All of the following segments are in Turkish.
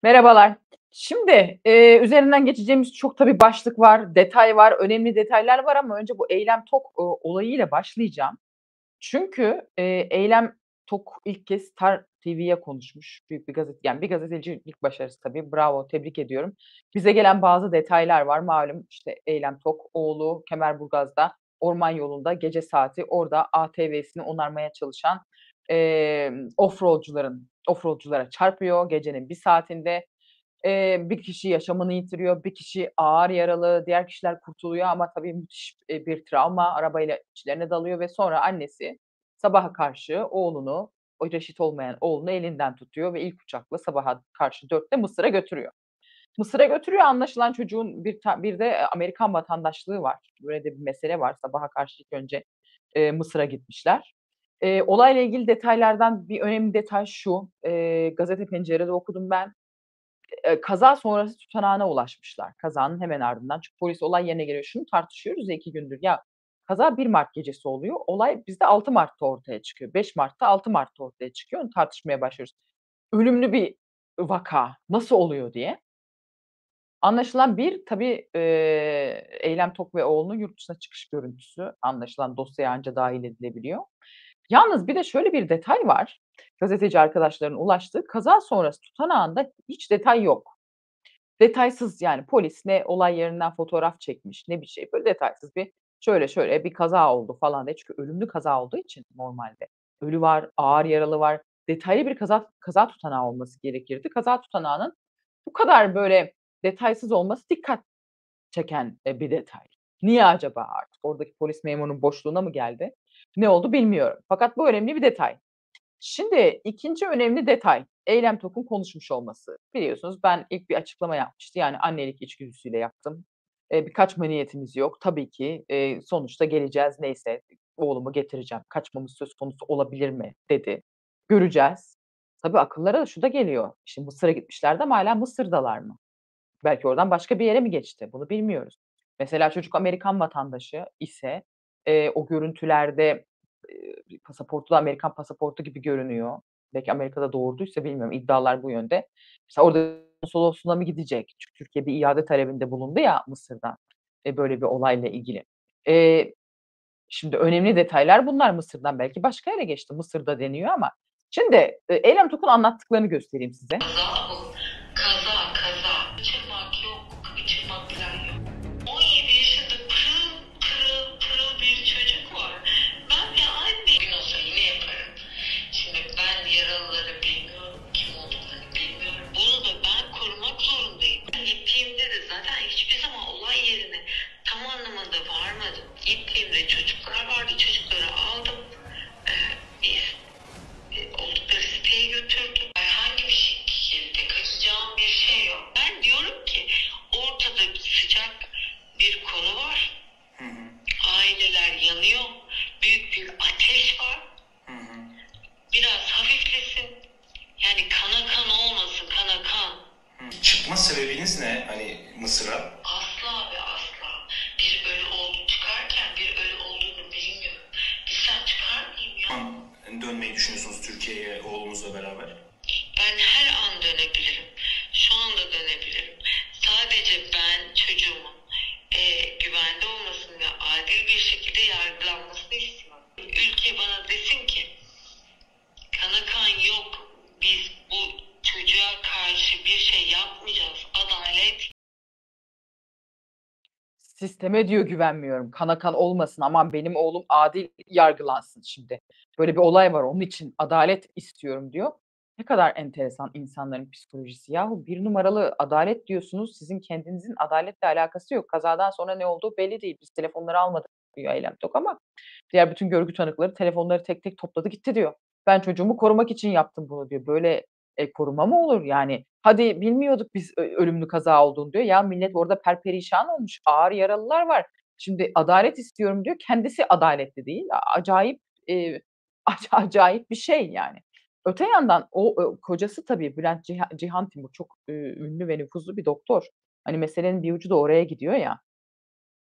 Merhabalar. Şimdi, üzerinden geçeceğimiz çok tabii başlık var, detay var, önemli detaylar var ama önce bu Eylem Tok, olayıyla başlayacağım. Çünkü, Eylem Tok ilk kez Star TV'ye konuşmuş. Büyük bir yani bir gazetecilik başarısı tabii. Bravo, tebrik ediyorum. Bize gelen bazı detaylar var. Malum, işte, Eylem Tok, oğlu Kemerburgaz'da orman yolunda gece saati orada ATV'sini onarmaya çalışan, offroad'culara çarpıyor gecenin bir saatinde. Bir kişi yaşamını yitiriyor, bir kişi ağır yaralı, diğer kişiler kurtuluyor ama tabii müthiş, bir travma arabayla içlerine dalıyor ve sonra annesi sabaha karşı oğlunu, o reşit olmayan oğlunu elinden tutuyor ve ilk uçakla sabaha karşı 4'te Mısır'a götürüyor. Mısır'a götürüyor, anlaşılan çocuğun bir de Amerikan vatandaşlığı var. Böyle de bir mesele var. Sabaha karşı ilk önce, Mısır'a gitmişler. Olayla ilgili detaylardan bir önemli detay şu: Gazete Pencere'de okudum ben. Kaza sonrası tutanağına ulaşmışlar. Kazanın hemen ardından. Çünkü polis olay yerine geliyor. Şunu tartışıyoruz ya 2 gündür. Ya, kaza 1 Mart gecesi oluyor. Olay bizde 6 Mart'ta ortaya çıkıyor. 5 Mart'ta, 6 Mart'ta ortaya çıkıyor. Onu tartışmaya başlıyoruz. Ölümlü bir vaka nasıl oluyor diye. Anlaşılan bir tabii, Eylem Tok ve oğlunun yurt dışına çıkış görüntüsü anlaşılan dosyaya anca dâhil edilebiliyor. Yalnız bir de şöyle bir detay var, gazeteci arkadaşların ulaştığı, kaza sonrası tutanağında hiç detay yok. Detaysız, yani polis ne olay yerinden fotoğraf çekmiş ne bir şey, böyle detaysız bir şöyle şöyle bir kaza oldu falan diye. Çünkü ölümlü kaza olduğu için normalde ölü var, ağır yaralı var. Detaylı bir kaza tutanağı olması gerekirdi. Kaza tutanağının bu kadar böyle detaysız olması dikkat çeken, bir detay. Niye acaba artık? Oradaki polis memurunun boşluğuna mı geldi? Ne oldu bilmiyorum. Fakat bu önemli bir detay. Şimdi 2'nci önemli detay, Eylem Tok'un konuşmuş olması. Biliyorsunuz ben ilk bir açıklama yapmıştı. Yani annelik içgüdüsüyle yaptım. Bir kaçma niyetimiz yok. Tabii ki, sonuçta geleceğiz, neyse oğlumu getireceğim. Kaçmamız söz konusu olabilir mi dedi. Göreceğiz. Tabii akıllara da şu da geliyor. Şimdi Mısır'a gitmişlerdi ama hâlâ Mısır'dalar mı? Belki oradan başka bir yere mi geçti? Bunu bilmiyoruz. Mesela çocuk Amerikan vatandaşı ise, o görüntülerde, pasaportu da Amerikan pasaportu gibi görünüyor. Belki Amerika'da doğurduysa bilmiyorum, iddialar bu yönde. Mesela orada konsolosluğuna mı gidecek? Çünkü Türkiye bir iade talebinde bulundu ya Mısır'dan, böyle bir olayla ilgili. Eee, Şimdi önemli detaylar bunlar. Mısır'dan belki başka yere geçti. Mısır'da deniyor ama şimdi, Eylem Tok'un anlattıklarını göstereyim size. Kaza bu. Kaza, kaza. Kaçırmak yok, kaçırmak falan yok. 17 yaşında pırıl pırıl pırıl bir çocuk var. Ben bir anne gün olsa yine yaparım. Şimdi ben yaralıları bilmiyorum, kim olduklarını bilmiyorum. Bunu da ben korumak zorundayım. Ben gittiğimde de zaten hiçbir zaman olay yerine tam anlamında varmadım. Gittiğimde çocuklar vardı, çocukları aldım. Biz oldukları siteye götürdüm. Herhangi bir şekilde kaçacağım bir şey yok. Ben diyorum ki ortada sıcak bir konu var. Hı hı. Aileler yanıyor. Büyük bir ateş var. Hı hı. Biraz hafiflesin. Yani kana kan olmasın, kana kan. Çıkma sebebiniz ne hani Mısır'a? Asla ve asla. Bir ölü oldu çıkarken bir ölü olduğunu bilmiyorum. Bilsem çıkar mıyım ya? Dönmeyi düşünüyorsunuz Türkiye'ye oğlunuzla beraber? Ben her an dönebilirim. Şu anda dönebilirim. Sadece ben çocuğumun güvende olmasını ve adil bir şekilde yargılanmasını istiyorum. Ülke bana desin ki kana kan yok. Biz bu çocuğa karşı bir şey yapmayacağız. Adalet. Sisteme diyor güvenmiyorum. Kana kan olmasın, aman benim oğlum adil yargılansın şimdi. Böyle bir olay var, onun için adalet istiyorum diyor. Ne kadar enteresan insanların psikolojisi. Yahu bir numaralı adalet diyorsunuz, sizin kendinizin adaletle alakası yok. Kazadan sonra ne olduğu belli değil. Biz telefonları almadık diyor Eylem Tok ama diğer bütün görgü tanıkları telefonları tek tek topladı gitti diyor. Ben çocuğumu korumak için yaptım bunu diyor. Böyle, koruma mı olur? Yani, hadi bilmiyorduk biz ölümlü kaza olduğunu diyor. Ya millet orada perperişan olmuş, ağır yaralılar var. Şimdi adalet istiyorum diyor. Kendisi adaletli değil. Acayip, acayip bir şey yani. Öte yandan o, kocası tabii Bülent Cihan Timur çok, ünlü ve nüfuzlu bir doktor. Hani meselenin bir ucu da oraya gidiyor ya.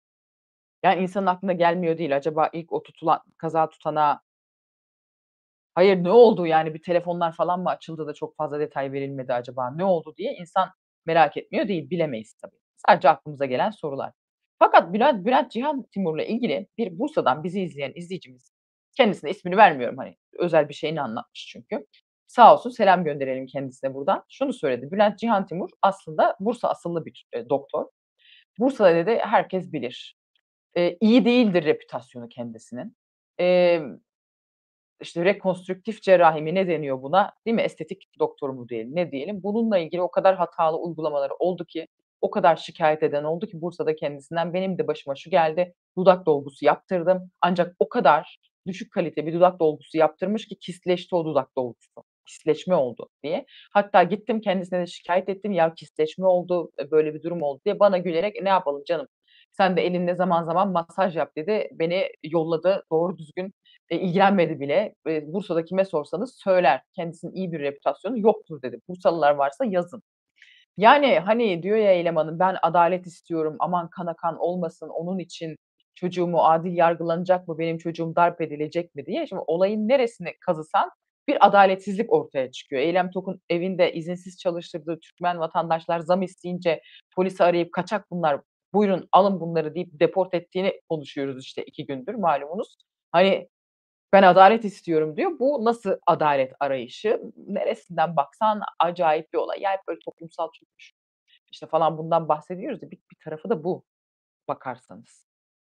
Yani insanın aklına gelmiyor değil. Acaba ilk o kaza tutanağı Hayır, ne oldu yani bir telefonlar falan mı açıldı da çok fazla detay verilmedi acaba? Ne oldu diye insan merak etmiyor değil, bilemeyiz tabii. Sadece aklımıza gelen sorular. Fakat Bülent Cihan Timur'la ilgili bir Bursa'dan bizi izleyen izleyicimiz, kendisine ismini vermiyorum, hani, özel bir şeyini anlatmış çünkü. Sağ olsun, selam gönderelim kendisine buradan. Şunu söyledi, Bülent Cihan Timur aslında Bursa asıllı bir, doktor. Bursa'da dedi herkes bilir. İyi değildir reputasyonu kendisinin. Emm işte rekonstrüktif cerrahi mi ne deniyor buna, değil mi? Estetik doktoru mu diyelim, ne diyelim? Bununla ilgili o kadar hatalı uygulamaları oldu ki, o kadar şikâyet eden oldu ki Bursa'da kendisinden, benim de başıma şu geldi, dudak dolgusu yaptırdım ancak o kadar düşük kalite bir dudak dolgusu yaptırmış ki kistleşti o dudak dolgusu. Kistleşme oldu diye. Hatta gittim kendisine de şikâyet ettim. Ya kistleşme oldu, böyle bir durum oldu diye. Bana gülerek ne yapalım canım, sen de elinle zaman zaman masaj yap dedi. Beni yolladı doğru düzgün ilgilenmedi bile. Bursa'da kime sorsanız söyler. Kendisinin iyi bir reputasyonu yoktur dedi. Bursalılar varsa yazın. Yani, hani, diyor ya elemanın, "Ben adalet istiyorum, aman kana kan olmasın, onun için çocuğumu adil yargılanacak mı, benim çocuğum darp edilecek mi?" diye. Şimdi olayın neresini kazısan bir adaletsizlik ortaya çıkıyor. Eylem Tok'un evinde izinsiz çalıştırdığı Türkmen vatandaşlar zam isteyince polisi arayıp "Kaçak bunlar, buyurun alın bunları." deyip deport ettiğini konuşuyoruz işte 2 gündür malumunuz. Hani, ben adalet istiyorum diyor. Bu nasıl adalet arayışı? Neresinden baksan acayip bir olay. Ya hep böyle toplumsal çöküş, işte, falan bundan bahsediyoruz ya, bir tarafı da bu bakarsanız.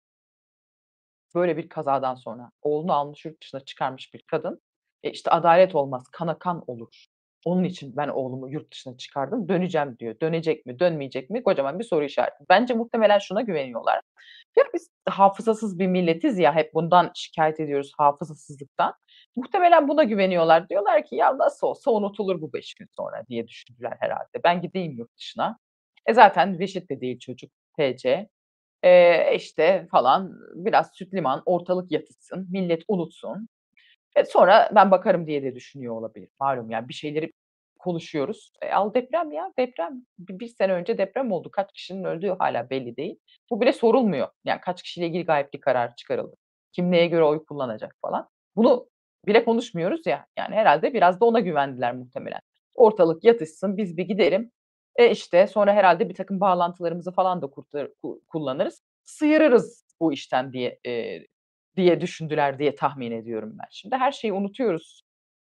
Böyle bir kazadan sonra oğlunu almış yurt dışına çıkarmış bir kadın, işte, adalet olmaz, kana kan olur. Onun için ben oğlumu yurt dışına çıkardım, döneceğim diyor. Dönecek mi, dönmeyecek mi? Kocaman bir soru işareti. Bence muhtemelen şuna güveniyorlar. Ya, biz hafızasız bir milletiz ya, hep bundan şikâyet ediyoruz, hafızasızlıktan. Muhtemelen buna güveniyorlar. Diyorlar ki, "Ya, nasıl olsa unutulur bu 5 gün sonra." diye düşündüler herhâlde. Ben gideyim yurt dışına. Zaten reşit de değil çocuk, TC. İşte, falan, biraz süt liman, ortalık yatışsın, millet unutsun. Sonra ben bakarım diye de düşünüyor olabilir. Malum yani bir şeyleri konuşuyoruz. Al deprem ya, deprem. 1 sene önce deprem oldu. Kaç kişinin öldüğü hâlâ belli değil. Bu bile sorulmuyor. Yani kaç kişiyle ilgili gayiplik kararı çıkarıldı? Kim neye göre oy kullanacak falan. Bunu bile konuşmuyoruz ya. Yani herhâlde biraz da ona güvendiler muhtemelen. Ortalık yatışsın, biz bir gidelim. İşte, sonra herhâlde birtakım bağlantılarımızı falan da kullanırız. Sıyırırız bu işten diye düşündüler diye tahmin ediyorum ben. Şimdi her şeyi unutuyoruz.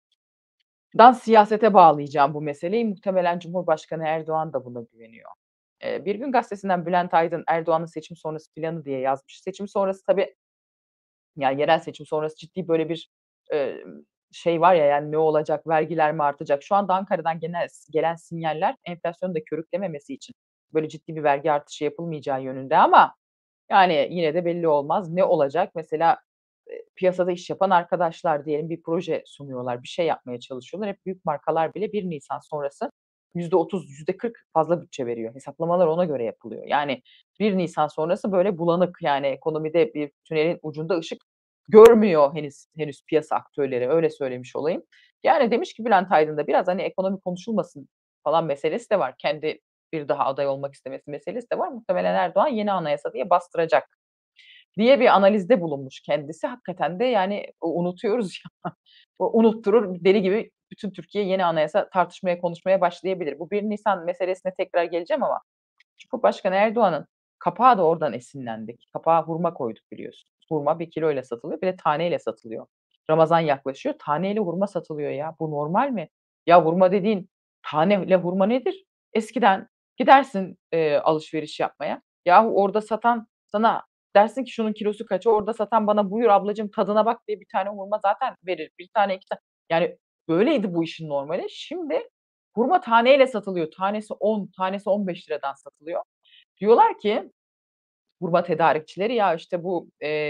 Siyasete bağlayacağım bu meseleyi. Muhtemelen Cumhurbaşkanı Erdoğan da buna güveniyor. Bir Gün Gazetesi'nden Bülent Aydın, Erdoğan'ın seçim sonrası planı diye yazmış. Seçim sonrası tabii, yani yerel seçim sonrası ciddi böyle bir, şey var ya, yani ne olacak, vergiler mi artacak? Şu anda Ankara'dan gelen sinyaller enflasyonu da körüklememesi için böyle ciddi bir vergi artışı yapılmayacağı yönünde ama yani, yine de belli olmaz. Ne olacak? Mesela, piyasada iş yapan arkadaşlar diyelim bir proje sunuyorlar, bir şey yapmaya çalışıyorlar. Hep büyük markalar bile 1 Nisan sonrası %30, %40 fazla bütçe veriyor. Hesaplamalar ona göre yapılıyor. Yani 1 Nisan sonrası böyle bulanık, yani ekonomide bir tünelin ucunda ışık görmüyor henüz piyasa aktörleri, öyle söylemiş olayım. Yani demiş ki Bülent Aydın da biraz, hani, ekonomi konuşulmasın falan meselesi de var. Kendi bir daha aday olmak istemesi meselesi de var. Muhtemelen Erdoğan yeni anayasa diye bastıracak diye bir analizde bulunmuş kendisi. Hakikaten de yani unutuyoruz ya. O unutturur, deli gibi bütün Türkiye yeni anayasa tartışmaya, konuşmaya başlayabilir. Bu 1 Nisan meselesine tekrar geleceğim ama Cumhurbaşkanı Erdoğan'ın kapağı da oradan esinlendik. Kapağa hurma koyduk biliyorsunuz. Hurma 1 kiloyla satılıyor, bir de taneyle satılıyor. Ramazan yaklaşıyor, taneyle hurma satılıyor ya. Bu normal mi? Ya hurma dediğin taneyle hurma nedir? Eskiden gidersin, alışveriş yapmaya. Yahu orada satan sana dersin ki şunun kilosu kaç? Orada satan bana buyur ablacığım tadına bak diye bir tane hurma zaten verir. Bir tane 2 tane. Yani böyleydi bu işin normali. Şimdi hurma taneyle satılıyor. Tanesi 10, tanesi 15 liradan satılıyor. Diyorlar ki hurma tedarikçileri, ya, işte, bu,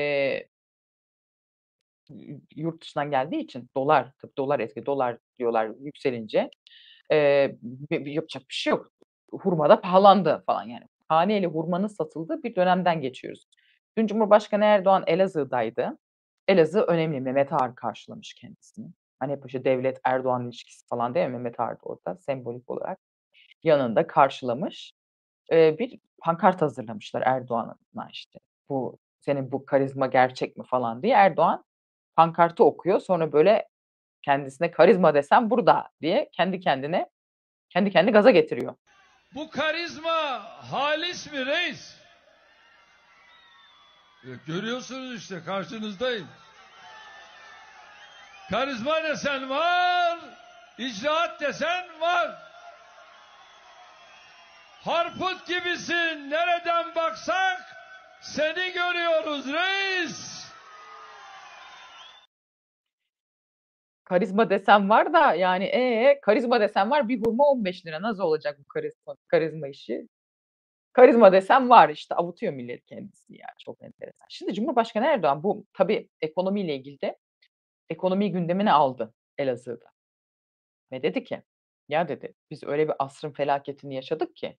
yurt dışından geldiği için dolar, tabii dolar eski, dolar diyorlar yükselince, yapacak bir şey yok. Hurma da pahalandı falan yani. Taneyle hurmanın satıldığı bir dönemden geçiyoruz. Dün Cumhurbaşkanı Erdoğan Elazığ'daydı. Elazığ önemli. Mehmet Ağar karşılamış kendisini. Hani hep işte devlet Erdoğan ilişkisi falan değil mi? Mehmet Ağar da orada sembolik olarak yanında karşılamış. Bir pankart hazırlamışlar Erdoğan'a işte. Bu senin bu karizma gerçek mi falan diye. Erdoğan pankartı okuyor. Sonra böyle kendisine karizma desem burada diye kendi kendini gaza getiriyor. Bu karizma halis mi reis? Görüyorsunuz işte karşınızdayım. Karizma desen var, icraat desen var. Harput gibisin, nereden baksak seni görüyoruz reis. Karizma desem var da yani karizma desem var bir hurma 15 lira. Nasıl olacak bu karizma işi? Karizma desem var işte avutuyor millet kendisi ya çok enteresan. Şimdi Cumhurbaşkanı Erdoğan bu tabii ekonomiyle ilgili de ekonomiyi gündemine aldı Elazığ'da ve dedi ki ya dedi biz öyle bir asrın felaketini yaşadık ki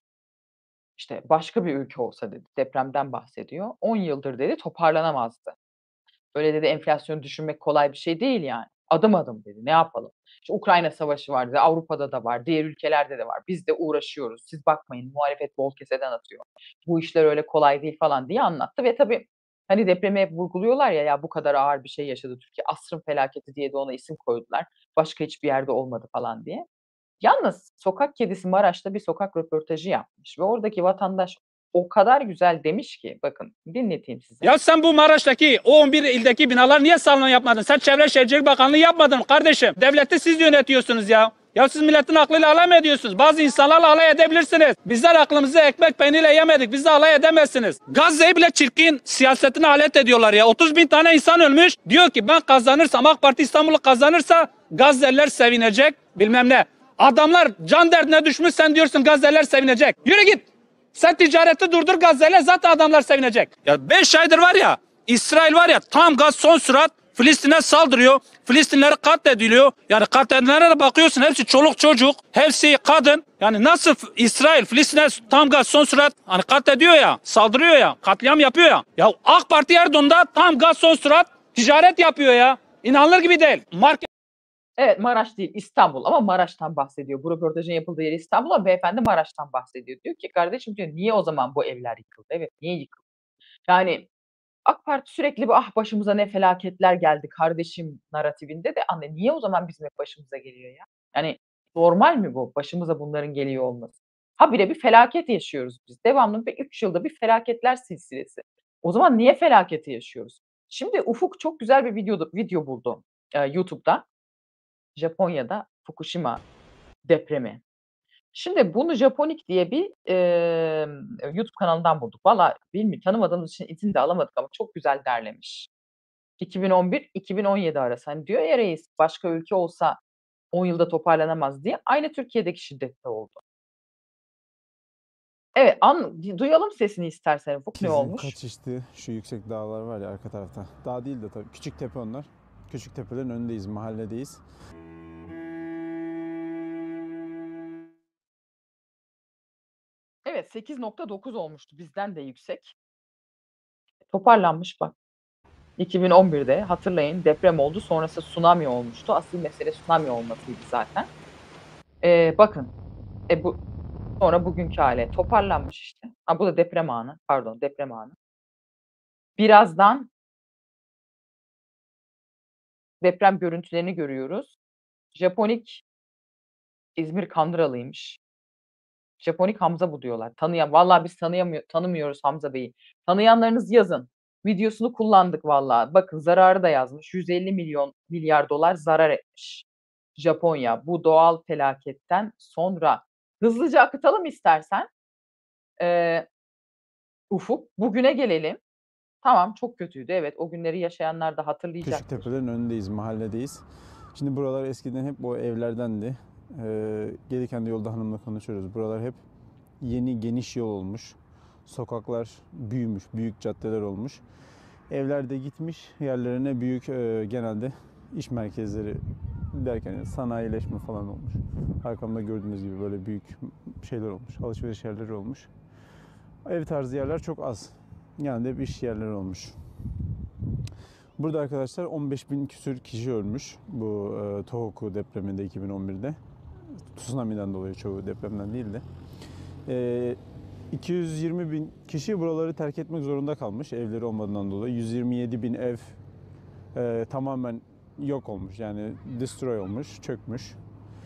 işte başka bir ülke olsa dedi depremden bahsediyor. 10 yıldır dedi toparlanamazdı. Öyle dedi enflasyonu düşünmek kolay bir şey değil yani. Adım adım dedi. Ne yapalım? İşte Ukrayna savaşı var dedi. Avrupa'da da var. Diğer ülkelerde de var. Biz de uğraşıyoruz. Siz bakmayın muhalefet bol keseden atıyor. Bu işler öyle kolay değil falan diye anlattı ve tabii hani depremi hep vurguluyorlar ya ya bu kadar ağır bir şey yaşadı Türkiye. Asrın felaketi diye de ona isim koydular. Başka hiçbir yerde olmadı falan diye. Yalnız sokak kedisi Maraş'ta bir sokak röportajı yapmış ve oradaki vatandaş o kadar güzel demiş ki bakın dinleteyim size. Ya sen bu Maraş'taki o 11 ildeki binalar niye salon yapmadın? Sen Çevre Şehircilik Bakanlığı yapmadın kardeşim. Devleti siz yönetiyorsunuz ya. Ya siz milletin aklıyla alay mı ediyorsunuz? Bazı insanlarla alay edebilirsiniz. Bizler aklımızı ekmek peynirle yemedik. Bizi alay edemezsiniz. Gazze'yi bile çirkin siyasetine alet ediyorlar ya. 30 bin tane insan ölmüş. Diyor ki ben kazanırsam AK Parti İstanbul'u kazanırsa Gazze'liler sevinecek bilmem ne. Adamlar can derdine düşmüş sen diyorsun Gazze'liler sevinecek. Yürü git. Sen ticareti durdur Gazze'yle zaten adamlar sevinecek. Ya 5 aydır var ya İsrail var ya tam gaz son sürat Filistin'e saldırıyor. Filistinleri katlediliyor. Yani katledilenlere de bakıyorsun hepsi çoluk çocuk. Hepsi kadın. Yani nasıl İsrail Filistin'e tam gaz son sürat hani katlediyor ya saldırıyor ya katliam yapıyor ya. Ya AK Parti Erdoğan'da tam gaz son sürat ticaret yapıyor ya. İnanılır gibi değil. Evet, Maraş değil, İstanbul ama Maraş'tan bahsediyor. Bu röportajın yapıldığı yer İstanbul ama beyefendi Maraş'tan bahsediyor. Diyor ki kardeşim diyor niye o zaman bu evler yıkıldı? Evet, niye yıkıldı? Yani AK Parti sürekli bu ah başımıza ne felaketler geldi kardeşim narratifinde de anne niye o zaman bizim hep başımıza geliyor ya? Yani normal mi bu? Başımıza bunların geliyor olması. Habire bir felaket yaşıyoruz biz. Devamlı bir 3 yılda bir felaketler silsilesi. O zaman niye felaketi yaşıyoruz? Şimdi Ufuk çok güzel bir video buldu YouTube'da. Japonya'da Fukushima depremi. Şimdi bunu Japonik diye bir, YouTube kanalından bulduk. Valla tanımadığımız için izin de alamadık ama çok güzel derlemiş. 2011-2017 arası. Hani diyor ya reis, başka ülke olsa 10 yılda toparlanamaz diye. Aynı Türkiye'deki şiddette oldu. Evet, duyalım sesini istersen Ufuk. Ne olmuş? Kaçıştı şu yüksek dağlar var ya arka tarafta. Dağ değil de tabii küçük tepe onlar. Küçük tepelerin önündeyiz, mahalledeyiz. Evet, 8.9 olmuştu. Bizden de yüksek. Toparlanmış bak. 2011'de hatırlayın deprem oldu. Sonrası tsunami olmuştu. Asıl mesele tsunami olmasıydı zaten. Bakın. Bu sonra bugünkü hâle toparlanmış işte. Bu da deprem anı. Pardon, deprem anı. Birazdan deprem görüntülerini görüyoruz. Japonik İzmir Kandıralıymış. Japonik Hamza bu diyorlar. Vallahi biz tanımıyoruz Hamza Bey'i. Tanıyanlarınız yazın. Videosunu kullandık vallahi. Bakın zararı da yazmış. 150 milyar dolar zarar etmiş Japonya bu doğal felaketten sonra. Hızlıca akıtalım istersen. Ufuk, bugüne gelelim. Tamam, çok kötüydü. Evet, o günleri yaşayanlar da hatırlayacaktır. Küçük tepelerin önündeyiz, mahalledeyiz. Şimdi buralar eskiden hep o evlerdendi. Gelirken de yolda hanımla konuşuyoruz. Buralar hep yeni geniş yol olmuş. Sokaklar büyümüş, büyük caddeler olmuş. Evler de gitmiş, yerlerine büyük genelde iş merkezleri derken sanayileşme falan olmuş. Arkamda gördüğünüz gibi böyle büyük şeyler olmuş, alışveriş yerleri olmuş. Ev tarzı yerler çok az. Yani de hep iş yerleri olmuş. Burada arkadaşlar 15 bin küsür kişi ölmüş bu Tohoku depreminde 2011'de. Tsunami'den dolayı çoğu depremden değil de. 220 bin kişi buraları terk etmek zorunda kalmış evleri olmadığından dolayı. 127 bin ev tamamen yok olmuş. Yani destroy olmuş, çökmüş.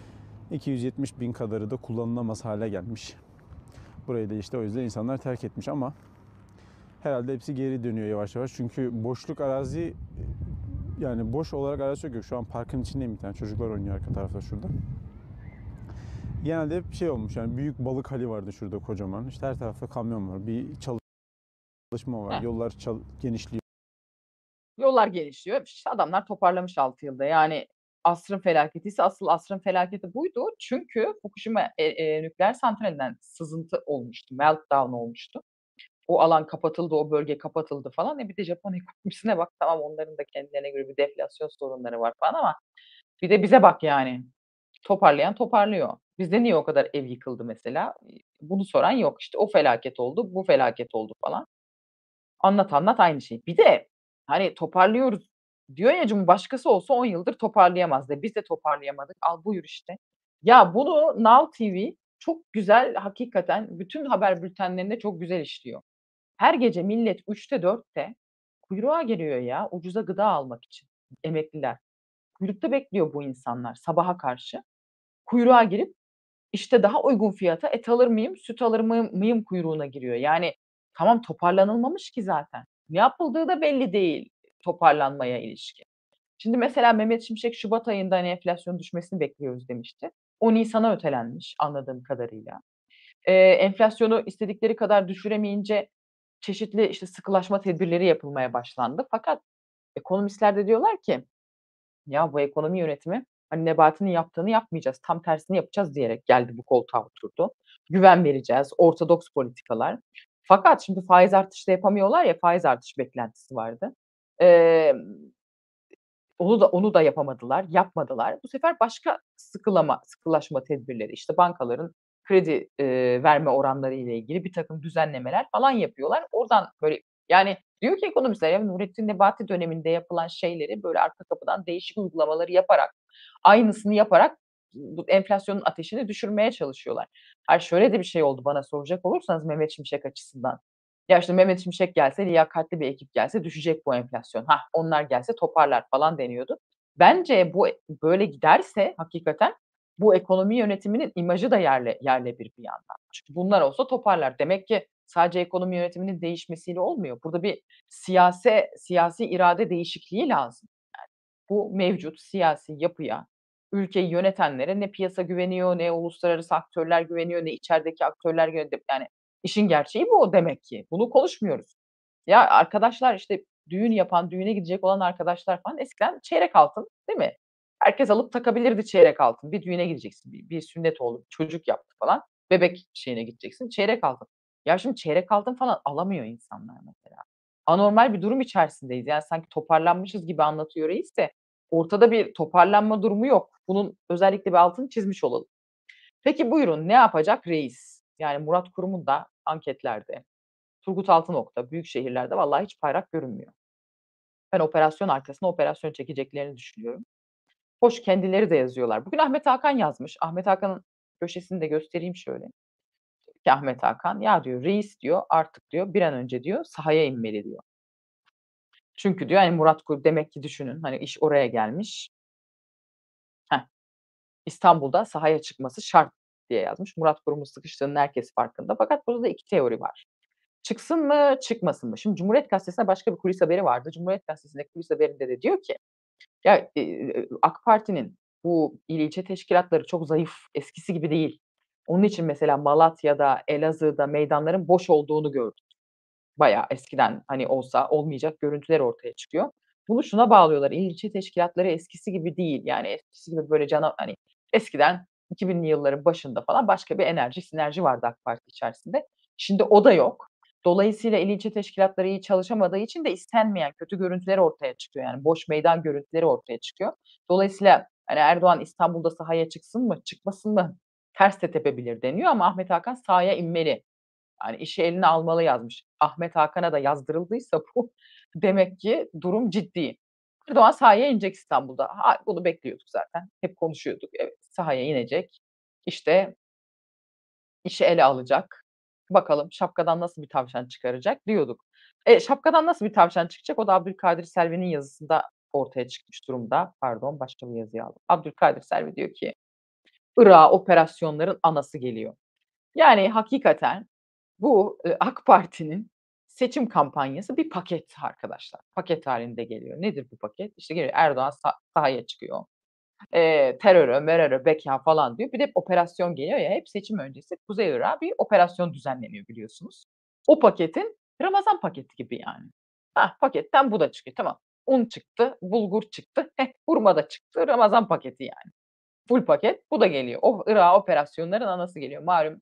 270 bin kadarı da kullanılamaz hale gelmiş. Burayı da işte o yüzden insanlar terk etmiş ama herhalde hepsi geri dönüyor yavaş yavaş. Çünkü boşluk arazi, yani boş olarak arazi yok. Şu an parkın içindeyim, bir tane çocuklar oynuyor arka tarafta şurada. Genelde hep şey olmuş, yani büyük balık hali vardı şurada kocaman. İşte her tarafta kamyon var, bir çalışma var, Heh. yollar genişliyor. Yollar genişliyor. İşte adamlar toparlamış 6 yılda. Yani asrın felaketi ise asıl asrın felaketi buydu. Çünkü Fukushima, nükleer santralinden sızıntı olmuştu, meltdown olmuştu. O alan kapatıldı, o bölge kapatıldı falan. Bir de Japon ekonomisine bak, tamam onların da kendilerine göre bir deflasyon sorunları var falan ama bir de bize bak yani. Toparlayan toparlıyor. Bizde niye o kadar ev yıkıldı mesela? Bunu soran yok. İşte o felaket oldu, bu felaket oldu falan. Anlat, anlat aynı şey. Bir de, hani, toparlıyoruz diyor ya başkası olsa 10 yıldır toparlayamazdı. Biz de toparlayamadık. Al buyur işte. Ya bunu Now TV çok güzel hakikaten bütün haber bültenlerinde çok güzel işliyor. Her gece millet 3'te 4'te kuyruğa giriyor ya ucuza gıda almak için, emekliler. Kuyrukta bekliyor bu insanlar sabaha karşı. Kuyruğa girip işte daha uygun fiyata et alır mıyım, süt alır mıyım kuyruğuna giriyor. Yani tamam toparlanılmamış ki zaten. Ne yapıldığı da belli değil toparlanmaya ilişkin. Şimdi mesela Mehmet Şimşek şubat ayında, hani, enflasyonun düşmesini bekliyoruz demişti. O nisana ötelenmiş anladığım kadarıyla. Enflasyonu istedikleri kadar düşüremeyince çeşitli, işte, sıkılaşma tedbirleri yapılmaya başlandı. Fakat ekonomistler de diyorlar ki ya bu ekonomi yönetimi, hani, Nebati'nin yaptığını yapmayacağız, tam tersini yapacağız diyerek geldi bu koltuğa oturdu. Güven vereceğiz, ortodoks politikalar. Fakat şimdi faiz artışı da yapamıyorlar ya, faiz artışı beklentisi vardı. Emm, onu da yapamadılar, yapmadılar. Bu sefer başka sıkılaşma tedbirleri, işte, bankaların kredi, verme oranları ile ilgili birtakım düzenlemeler falan yapıyorlar. Oradan böyle yani diyor ki ekonomistler, ya Nurettin Nebati döneminde yapılan şeyleri böyle arka kapıdan değişik uygulamaları yaparak, aynısını yaparak bu enflasyonun ateşini düşürmeye çalışıyorlar. Hayır, şöyle de bir şey oldu bana soracak olursanız Mehmet Şimşek açısından. Ya, işte, Mehmet Şimşek gelse, liyakatli bir ekip gelse düşecek bu enflasyon. Hah, onlar gelse toparlar falan deniyordu. Bence bu böyle giderse hakikaten bu ekonomi yönetiminin imajı da yerle bir yandan. Çünkü bunlar olsa toparlar. Demek ki sadece ekonomi yönetiminin değişmesiyle olmuyor. Burada bir siyasi irade değişikliği lazım. Bu mevcut siyasi yapıya, ülkeyi yönetenlere ne piyasa güveniyor, ne uluslararası aktörler güveniyor, ne içerideki aktörler yani işin gerçeği bu demek ki. Bunu konuşmuyoruz. Ya arkadaşlar, işte, düğün yapan, düğüne gidecek olan arkadaşlar falan eskiden çeyrek altın, değil mi? Herkes alıp takabilirdi çeyrek altın. Bir düğüne gideceksin, bir sünnet oldu, çocuk yaptı falan, bebek şeyine gideceksin, çeyrek altın. Ya şimdi çeyrek altın falan alamıyor insanlar mesela. Anormal bir durum içerisindeyiz. Yani sanki toparlanmışız gibi anlatıyor reis de ortada bir toparlanma durumu yok. Bunun özellikle bir altını çizmiş olalım. Peki buyurun, ne yapacak reis? Yani Murat Kurum'un da anketlerde, Turgut Altınok da büyük şehirlerde vallahi hiç bayrak görünmüyor. Ben operasyon arkasına operasyon çekeceklerini düşünüyorum. Hoş kendileri de yazıyorlar. Bugün Ahmet Hakan yazmış. Ahmet Hakan'ın köşesini de göstereyim şöyle. Diyor ki Ahmet Hakan, "Ya," diyor, "reis," diyor, "artık," diyor, "bir an önce," diyor, "sahaya inmeli," diyor. Çünkü diyor, hani, Murat Kurum demek ki düşünün, hani, iş oraya gelmiş. Heh, İstanbul'da sahaya çıkması şart diye yazmış. Murat Kurum'un sıkıştığının herkes farkında. Fakat burada da 2 teori var. Çıksın mı, çıkmasın mı? Şimdi Cumhuriyet Gazetesi'nde başka bir kulis haberi vardı. Cumhuriyet Gazetesi'ndeki kulis haberinde de diyor ki, ya, AK Parti'nin bu il ilçe teşkilatları çok zayıf, eskisi gibi değil. Onun için mesela Malatya'da, Elazığ'da meydanların boş olduğunu gördük. Bayağı eskiden, hani, olsa olmayacak görüntüler ortaya çıkıyor. Bunu şuna bağlıyorlar, il ilçe teşkilatları eskisi gibi değil. Yani eskisi gibi böyle hani, eskiden 2000'li yılların başında falan başka bir enerji, sinerji vardı AK Parti içerisinde. Şimdi o da yok. Dolayısıyla il ilçe teşkilatları iyi çalışamadığı için de istenmeyen kötü görüntüler ortaya çıkıyor. Yani boş meydan görüntüleri ortaya çıkıyor. Dolayısıyla, hani, Erdoğan İstanbul'da sahaya çıksın mı, çıkmasın mı ters de tepebilir deniyor ama Ahmet Hakan sahaya inmeli. Yani işi eline almalı yazmış. Ahmet Hakan'a da yazdırıldıysa bu demek ki durum ciddi. Erdoğan sahaya inecek İstanbul'da. Bunu bekliyorduk zaten. Hep konuşuyorduk. Evet, sahaya inecek. İşte işi ele alacak. Bakalım şapkadan nasıl bir tavşan çıkaracak diyorduk. Şapkadan nasıl bir tavşan çıkacak? O da Abdülkadir Selvi'nin yazısında ortaya çıkmış durumda. Pardon, başka bir yazıyı aldım. Abdülkadir Selvi diyor ki, "Irak'a operasyonların anası geliyor." Yani hakikaten bu, AK Parti'nin seçim kampanyası bir paket arkadaşlar. Paket halinde geliyor. Nedir bu paket? İşte geliyor Erdoğan sahaya çıkıyor. Teröre, meröre, beka falan diyor. Bir de operasyon geliyor ya, hep seçim öncesi Kuzey Irak'a bir operasyon düzenleniyor biliyorsunuz. O paketin Ramazan paketi gibi yani. Hah, paketten bu da çıkıyor, tamam. Un çıktı, bulgur çıktı, hurma da çıktı. Ramazan paketi yani. Full paket, bu da geliyor. O Irak'a operasyonların anası geliyor. Malum,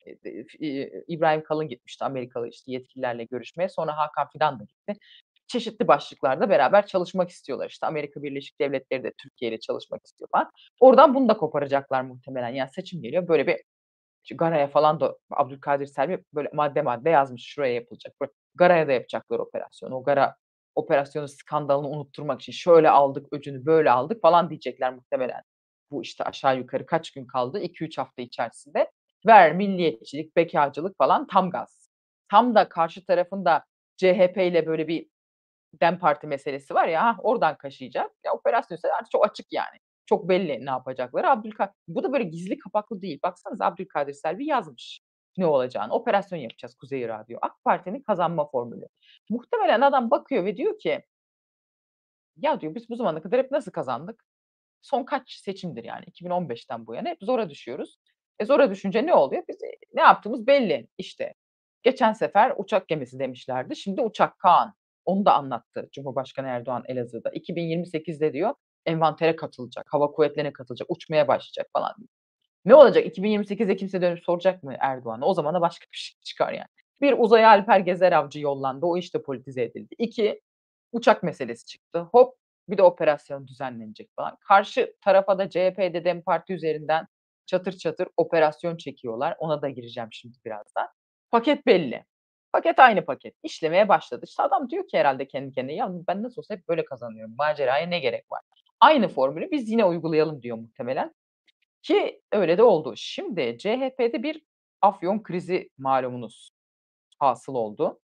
İbrahim Kalın gitmişti Amerikalı, işte, yetkililerle görüşmeye. Sonra Hakan Fidan da gitti. Çeşitli başlıklarda beraber çalışmak istiyorlar. İşte, Amerika Birleşik Devletleri de Türkiye ile çalışmak istiyor falan. Oradan bunu da koparacaklar muhtemelen. Yani seçim geliyor. Böyle bir Gara'ya falan da Abdülkadir Selvi böyle madde madde yazmış. Şuraya yapılacak. Böyle Gara'ya da yapacaklar operasyonu. O Gara operasyonu skandalını unutturmak için şöyle aldık öcünü, böyle aldık falan diyecekler muhtemelen. Bu, işte, aşağı yukarı kaç gün kaldı? 2-3 hafta içerisinde. Milliyetçilik, bekârcılık falan tam gaz. Tam da karşı tarafın da CHP ile böyle bir DEM Parti meselesi var ya, oradan kaşıyacak. Ya, operasyon ise artık çok açık yani. Çok belli ne yapacakları. Bu da böyle gizli kapaklı değil. Baksanıza Abdülkadir Selvi yazmış ne olacağını. Operasyon yapacağız Kuzey Irak'a diyor. AK Parti'nin kazanma formülü. Muhtemelen adam bakıyor ve diyor ki, "Ya," diyor, "biz bu zamana kadar hep nasıl kazandık? Son kaç seçimdir yani 2015'ten bu yana hep zora düşüyoruz. Zora düşünce ne oluyor? Biz, ne yaptığımız belli. İşte, geçen sefer uçak gemisi demişlerdi. Şimdi uçak Kaan. Onu da anlattı Cumhurbaşkanı Erdoğan Elazığ'da. 2028'de diyor envantere katılacak, hava kuvvetlerine katılacak, uçmaya başlayacak falan. Ne olacak? 2028'de kimse dönüp soracak mı Erdoğan'a? O zaman da başka bir şey çıkar yani. Bir, uzaya Alper Gezer Avcı yollandı. O iş de politize edildi. 2, uçak meselesi çıktı. Hop, bir de operasyon düzenlenecek falan. Karşı tarafa da CHP'de DEM Parti üzerinden çatır çatır operasyon çekiyorlar. Ona da gireceğim şimdi birazdan. Paket belli. Paket aynı paket. İşlemeye başladı. İşte adam diyor ki herhâlde kendi kendine, "Ya ben nasıl olsa hep böyle kazanıyorum. Maceraya ne gerek var?" Aynı formülü biz yine uygulayalım diyor muhtemelen. Ki öyle de oldu. Şimdi CHP'de bir afyon krizi malumunuz hasıl oldu.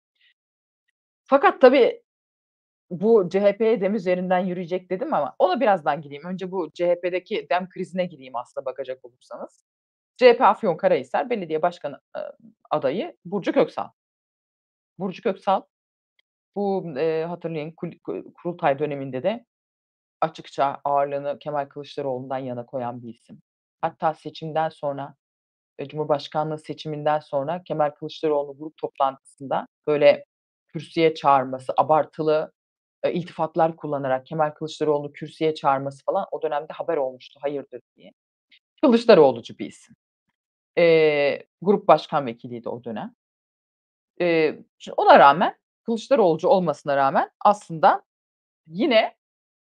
Fakat tabii bu CHP'ye DEM üzerinden yürüyecek dedim ama ona birazdan gireyim. Önce bu CHP'deki DEM krizine gireyim aslına bakacak olursanız. CHP Afyonkarahisar Belediye Başkanı, adayı Burcu Köksal. Burcu Köksal bu, hatırlayın kurultay döneminde de açıkça ağırlığını Kemal Kılıçdaroğlu'ndan yana koyan bir isim. Hatta seçimden sonra Cumhurbaşkanlığı seçiminden sonra Kemal Kılıçdaroğlu grup toplantısında, böyle, kürsüye çağırması, abartılı, iltifatlar kullanarak Kemal Kılıçdaroğlu'nu kürsüye çağırması falan o dönemde haber olmuştu, hayırdır diye. Kılıçdaroğlu'cu bir isim. Grup başkan vekiliydi o dönem. Şimdi ona rağmen, Kılıçdaroğlu'cu olmasına rağmen yine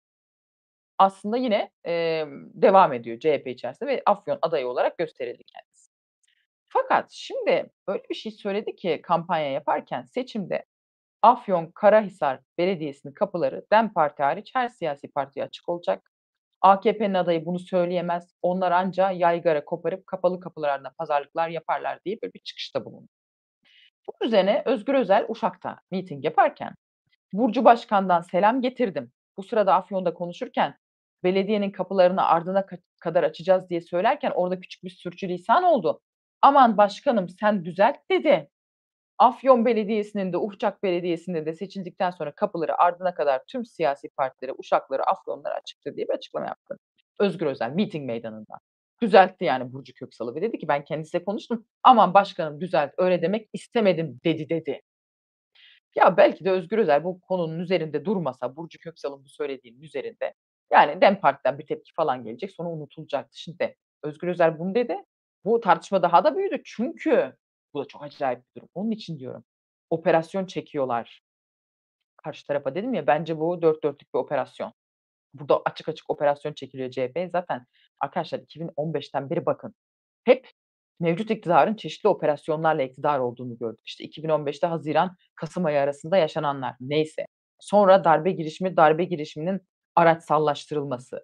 devam ediyor CHP içerisinde ve Afyon adayı olarak gösterildi kendisi. Fakat şimdi öyle bir şey söyledi ki kampanya yaparken seçimde Afyonkarahisar Belediyesi'nin kapıları DEM Parti hariç her siyasi partiye açık olacak. AKP'nin adayı bunu söyleyemez. Onlar anca yaygara koparıp kapalı kapılardan pazarlıklar yaparlar diye böyle bir çıkışta bulundu. Bunun üzerine Özgür Özel Uşak'ta miting yaparken Burcu Başkan'dan selam getirdim. Bu sırada Afyon'da konuşurken belediyenin kapılarını ardına kadar açacağız diye söylerken orada küçük bir sürçülisan oldu. Aman başkanım sen düzelt dedi. Afyon Belediyesi'nin de Uşak Belediyesi'nde de seçildikten sonra kapıları ardına kadar tüm siyasi partilere, Uşaklara, Afyonlara açıktır diye bir açıklama yaptı. Özgür Özel miting meydanında. Düzeltti yani Burcu Köksal'ı ve dedi ki ben kendisiyle konuştum. Aman başkanım düzelt öyle demek istemedim dedi. Ya, belki de Özgür Özel bu konunun üzerinde durmasa, Burcu Köksal'ın bu söylediğinin üzerinde, yani DEM Parti'den bir tepki falan gelecek, sonra unutulacaktı. Şimdi Özgür Özel bunu dedi. Bu tartışma daha da büyüdü. Çünkü bu da çok acayip bir durum. Onun için diyorum, operasyon çekiyorlar karşı tarafa dedim ya, bence bu dört dörtlük bir operasyon. Burada açık açık operasyon çekiliyor CHP'ye. Zaten arkadaşlar 2015'ten beri bakın, hep mevcut iktidarın çeşitli operasyonlarla iktidar olduğunu gördük. İşte 2015'te haziran-kasım ayı arasında yaşananlar, neyse. Sonra darbe girişiminin araçsallaştırılması.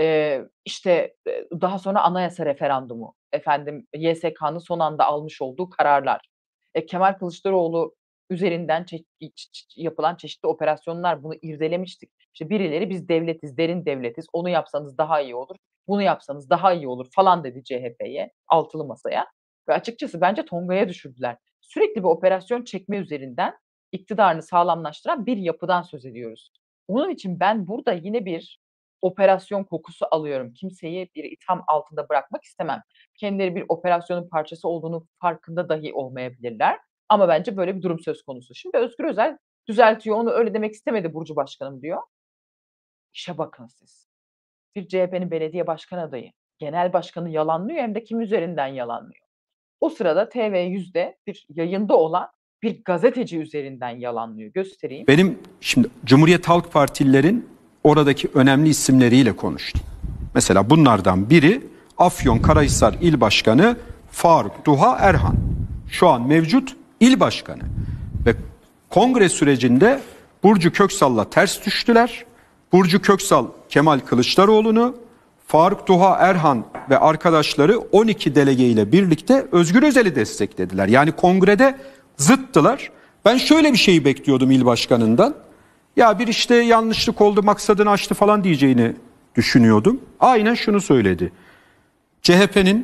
Daha sonra anayasa referandumu, YSK'nın son anda almış olduğu kararlar. Kemal Kılıçdaroğlu üzerinden yapılan çeşitli operasyonlar, bunu irdelemiştik. İşte birileri biz devletiz, derin devletiz, onu yapsanız daha iyi olur, bunu yapsanız daha iyi olur falan dedi CHP'ye, altılı masaya ve açıkçası bence tongaya düşürdüler. Sürekli bir operasyon çekme üzerinden iktidarını sağlamlaştıran bir yapıdan söz ediyoruz. Onun için ben burada yine bir operasyon kokusu alıyorum. Kimseyi bir itham altında bırakmak istemem. Kendileri bir operasyonun parçası olduğunu farkında dahi olmayabilirler ama bence böyle bir durum söz konusu. Şimdi Özgür Özel düzeltiyor, onu öyle demek istemedi Burcu Başkanım diyor. İşe bakın siz. Bir CHP'nin belediye başkan adayı, genel başkanı yalanlıyor hem de kim üzerinden yalanlıyor. O sırada TV100'de bir yayında olan bir gazeteci üzerinden yalanlıyor. Göstereyim. Benim şimdi Cumhuriyet Halk Partililerin oradaki önemli isimleriyle konuştum. Mesela bunlardan biri Afyonkarahisar İl Başkanı Faruk Duha Erhan. Şu an mevcut il başkanı. Ve kongre sürecinde Burcu Köksal'la ters düştüler. Burcu Köksal Kemal Kılıçdaroğlu'nu, Faruk Duha Erhan ve arkadaşları 12 delege ile birlikte Özgür Özel'i desteklediler. Yani kongrede zıttılar. Ben şöyle bir şeyi bekliyordum il başkanından. Ya bir işte yanlışlık oldu, maksadını aştı falan diyeceğini düşünüyordum. Aynen şunu söyledi. CHP'nin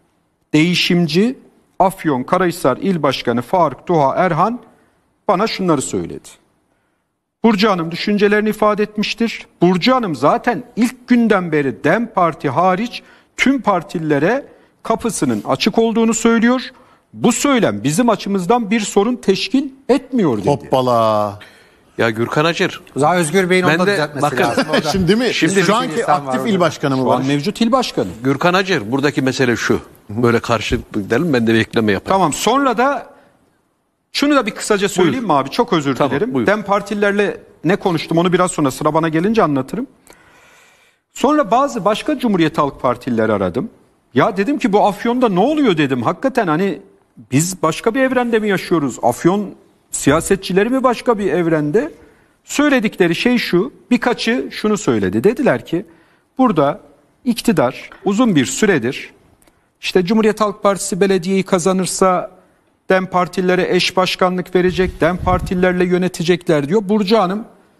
değişimci Afyonkarahisar İl Başkanı Faruk Duha Erhan bana şunları söyledi. Burcu Hanım düşüncelerini ifade etmiştir. Burcu Hanım zaten ilk günden beri DEM Parti hariç tüm partililere kapısının açık olduğunu söylüyor. Bu söylem bizim açımızdan bir sorun teşkil etmiyor dedi. Hoppala. Ya Gürkan Acır. O zaman Özgür Bey'in onu da düzeltmesi lazım. Şimdi değil mi? Şu anki aktif il başkanı mı var? Şu an mevcut il başkanı. Gürkan Acır, buradaki mesele şu. Böyle karşılıklı gidelim, ben de bir ekleme yapayım. Tamam, sonra da şunu da bir kısaca söyleyeyim mi abi? Çok özür dilerim. Buyur. DEM partililerle ne konuştum onu biraz sonra sıra bana gelince anlatırım. Sonra bazı başka Cumhuriyet Halk Partilileri aradım. Ya dedim ki bu Afyon'da ne oluyor dedim. Hakikaten hani biz başka bir evrende mi yaşıyoruz? Afyon siyasetçileri mi başka bir evrende? Söyledikleri şey şu, birkaçı şunu söyledi. Dediler ki burada iktidar uzun bir süredir işte Cumhuriyet Halk Partisi belediyeyi kazanırsa DEM partililere eş başkanlık verecek, DEM partililerle yönetecekler diyor. Burcu Hanım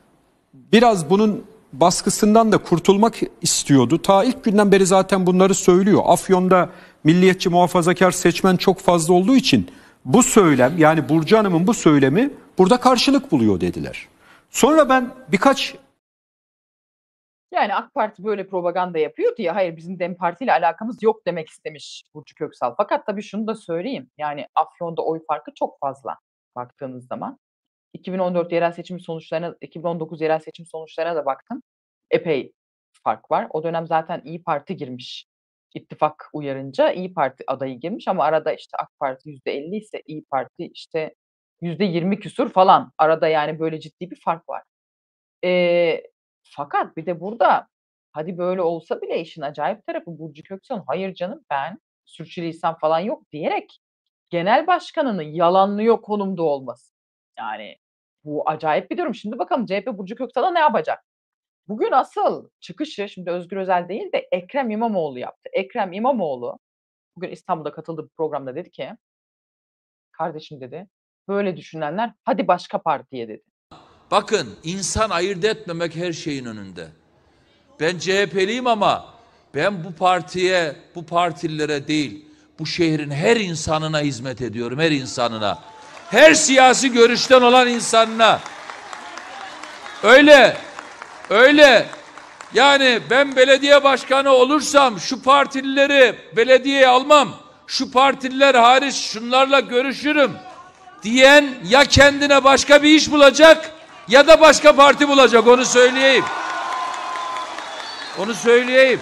biraz bunun baskısından da kurtulmak istiyordu. Ta ilk günden beri zaten bunları söylüyor. Afyon'da milliyetçi muhafazakar seçmen çok fazla olduğu için bu söylem, yani Burcu Hanım'ın bu söylemi burada karşılık buluyor dediler. Sonra ben Yani AK Parti böyle propaganda yapıyor diye hayır bizim DEM Parti ile alakamız yok demek istemiş Burcu Köksal. Fakat tabii şunu da söyleyeyim. Yani Afyon'da oy farkı çok fazla baktığınız zaman. 2014 yerel seçim sonuçlarına, 2019 yerel seçim sonuçlarına da baktım. Epey fark var. O dönem zaten İyi Parti girmiş. İttifak uyarınca İyi Parti adayı girmiş ama arada işte AK Parti %50 ise İyi Parti işte %20 küsur falan. Arada yani böyle ciddi bir fark var. Fakat bir de burada hadi böyle olsa bile işin acayip tarafı Burcu Köksal hayır canım ben sürçülisan falan yok diyerek genel başkanını yalanlıyor konumda olması. Yani bu acayip bir durum. Şimdi bakalım CHP Burcu Köksal'a ne yapacak? Bugün asıl çıkışı şimdi Özgür Özel değil de Ekrem İmamoğlu yaptı. Ekrem İmamoğlu bugün İstanbul'da katıldığı bir programda dedi ki kardeşim dedi böyle düşünenler hadi başka partiye dedi. Bakın insan ayırt etmemek her şeyin önünde. Ben CHP'liyim ama ben bu partiye, bu partililere değil, bu şehrin her insanına hizmet ediyorum, her insanına. Her siyasi görüşten olan insanına. Öyle. Yani ben belediye başkanı olursam şu partilileri belediyeye almam, şu partililer hariç şunlarla görüşürüm diyen ya kendine başka bir iş bulacak ya da başka parti bulacak, onu söyleyeyim.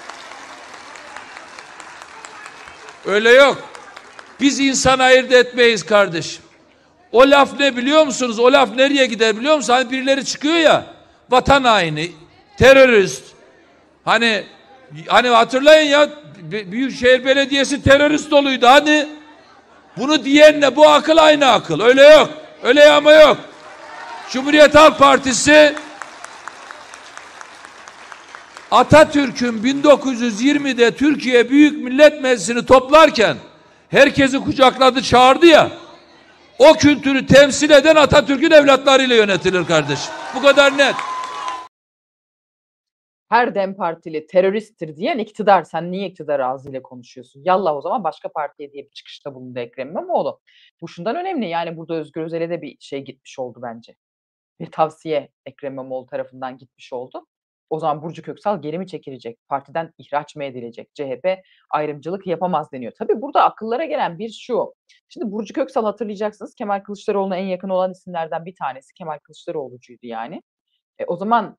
Öyle yok. Biz insan ayırt etmeyiz kardeşim. O laf ne biliyor musunuz? O laf nereye gider biliyor musunuz? Hani birileri çıkıyor ya, vatan haini, terörist. Hani hatırlayın ya, Büyükşehir Belediyesi terörist doluydu. Hani bunu diyenle bu akıl aynı akıl. Öyle yok. Öyle ama yok. Cumhuriyet Halk Partisi Atatürk'ün 1920'de Türkiye Büyük Millet Meclisi'ni toplarken herkesi kucakladı, çağırdı ya. O kültürü temsil eden Atatürk'ün evlatlarıyla yönetilir kardeşim. Bu kadar net. Her DEM Partili teröristtir diyen iktidar. Sen niye iktidar ağzıyla konuşuyorsun? Yallah o zaman başka partiye diye bir çıkışta bulundu Ekrem İmamoğlu. Bu şundan önemli, yani burada Özgür Özel'e de bir şey gitmiş oldu bence. Bir tavsiye Ekrem İmamoğlu tarafından gitmiş oldu. O zaman Burcu Köksal geri mi çekilecek? Partiden ihraç mı edilecek? CHP ayrımcılık yapamaz deniyor. Tabii burada akıllara gelen bir şu. Şimdi Burcu Köksal, hatırlayacaksınız, Kemal Kılıçdaroğlu'na en yakın olan isimlerden bir tanesi. Kemal Kılıçdaroğlu'cuydu yani. O zaman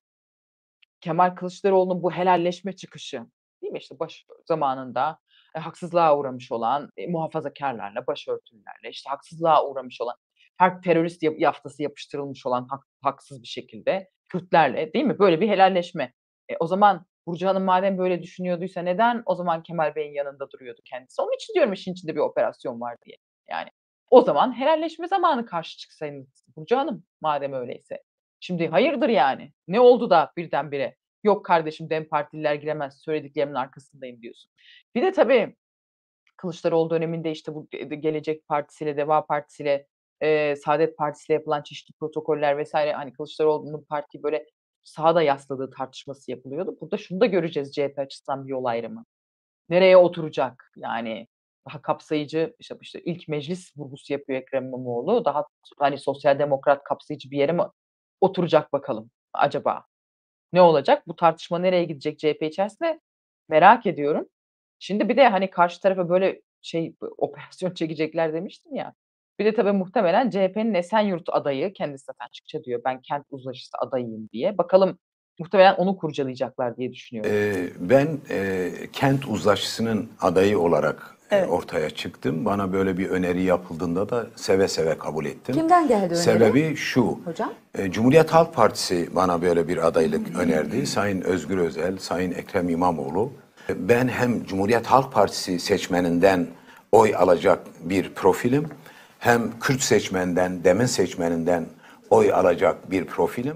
Kemal Kılıçdaroğlu'nun bu helalleşme çıkışı, değil mi? İşte zamanında haksızlığa uğramış olan muhafazakârlarla, başörtülülerle, işte haksızlığa uğramış olan, her terörist yaftası yapıştırılmış olan haksız bir şekilde Kürtlerle, değil mi? Böyle bir helalleşme. O zaman Burcu Hanım madem böyle düşünüyorduysa neden o zaman Kemal Bey'in yanında duruyordu kendisi? Onun için diyorum işin içinde bir operasyon var diye. Yani o zaman helalleşme zamanı karşı çıksaydınız Burcu Hanım, madem öyleyse. Şimdi hayırdır yani? Ne oldu da birdenbire? Yok kardeşim, DEM Partililer giremez, söylediklerimin arkasındayım diyorsun. Bir de tabii Kılıçdaroğlu döneminde işte bu Gelecek Partisi'yle, Deva Partisi'yle, Saadet Partisi'yle yapılan çeşitli protokoller vesaire, hani Kılıçdaroğlu'nun partiyi böyle sağa da yasladığı tartışması yapılıyordu. Burada şunu da göreceğiz CHP açısından bir yol ayrımı. Nereye oturacak? Yani daha kapsayıcı, işte ilk meclis vurgusu yapıyor Ekrem İmamoğlu. Daha hani sosyal demokrat kapsayıcı bir yere mi oturacak bakalım acaba? Ne olacak? Bu tartışma nereye gidecek CHP içerisinde? Merak ediyorum. Şimdi bir de hani karşı tarafa böyle operasyon çekecekler demiştim ya. Bir de tabii muhtemelen CHP'nin Esenyurt adayı, kendisi zaten açıkça diyor ben kent uzlaşısı adayıyım diye. Bakalım, muhtemelen onu kurcalayacaklar diye düşünüyorum. Ben kent uzlaşısının adayı olarak ortaya çıktım. Bana böyle bir öneri yapıldığında da seve seve kabul ettim. Kimden geldi öneri? Sebebi şu. Hocam? Cumhuriyet Halk Partisi bana böyle bir adaylık önerdi. Sayın Özgür Özel, Sayın Ekrem İmamoğlu. Ben hem Cumhuriyet Halk Partisi seçmeninden oy alacak bir profilim, hem Kürt seçmeninden, DEM'in seçmeninden oy alacak bir profilim.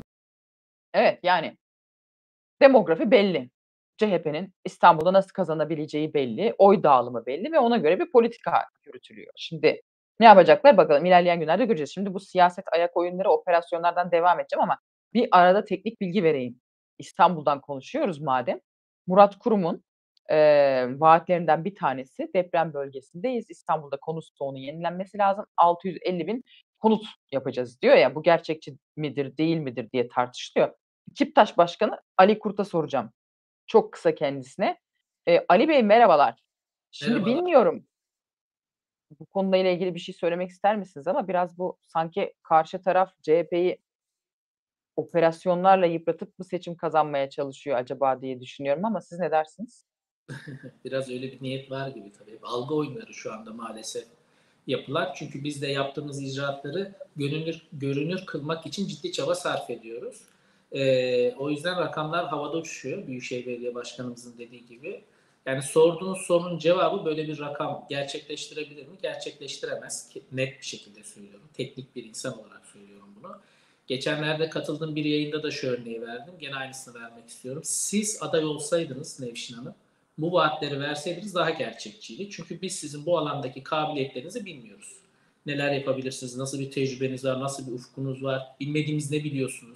Evet, yani demografi belli. CHP'nin İstanbul'da nasıl kazanabileceği belli, oy dağılımı belli ve ona göre bir politika yürütülüyor. Şimdi ne yapacaklar bakalım, ilerleyen günlerde göreceğiz. Şimdi bu siyaset ayak oyunları, operasyonlardan devam edeceğim ama bir arada teknik bilgi vereyim. İstanbul'dan konuşuyoruz madem. Murat Kurum'un vaatlerinden bir tanesi, deprem bölgesindeyiz. İstanbul'da konut stoğunun yenilenmesi lazım. 650.000 konut yapacağız diyor ya, bu gerçekçi midir değil midir diye tartışılıyor. Kiptaş Başkanı Ali Kurt'a soracağım. Çok kısa kendisine. Ali Bey merhabalar. Şimdi Merhabalar. bilmiyorum, bu konuyla ilgili bir şey söylemek ister misiniz ama biraz bu sanki karşı taraf CHP'yi operasyonlarla yıpratıp mı seçim kazanmaya çalışıyor acaba diye düşünüyorum ama siz ne dersiniz? Biraz öyle bir niyet var gibi tabii. Algı oyunları şu anda maalesef yapılan. Çünkü biz de yaptığımız icraatları görünür kılmak için ciddi çaba sarf ediyoruz. O yüzden rakamlar havada uçuşuyor. Büyükşehir Belediye Başkanımızın dediği gibi. Yani sorduğunuz sorunun cevabı böyle bir rakam gerçekleştirebilir mi? Gerçekleştiremez. Net bir şekilde söylüyorum. Teknik bir insan olarak söylüyorum bunu. Geçenlerde katıldığım bir yayında da şu örneği verdim. Gene aynısını vermek istiyorum. Siz aday olsaydınız Nevşin Hanım, bu vaatleri verseydiniz daha gerçekçiydi. Çünkü biz sizin bu alandaki kabiliyetlerinizi bilmiyoruz. Neler yapabilirsiniz, nasıl bir tecrübeniz var, nasıl bir ufkunuz var, bilmediğimiz ne biliyorsunuz.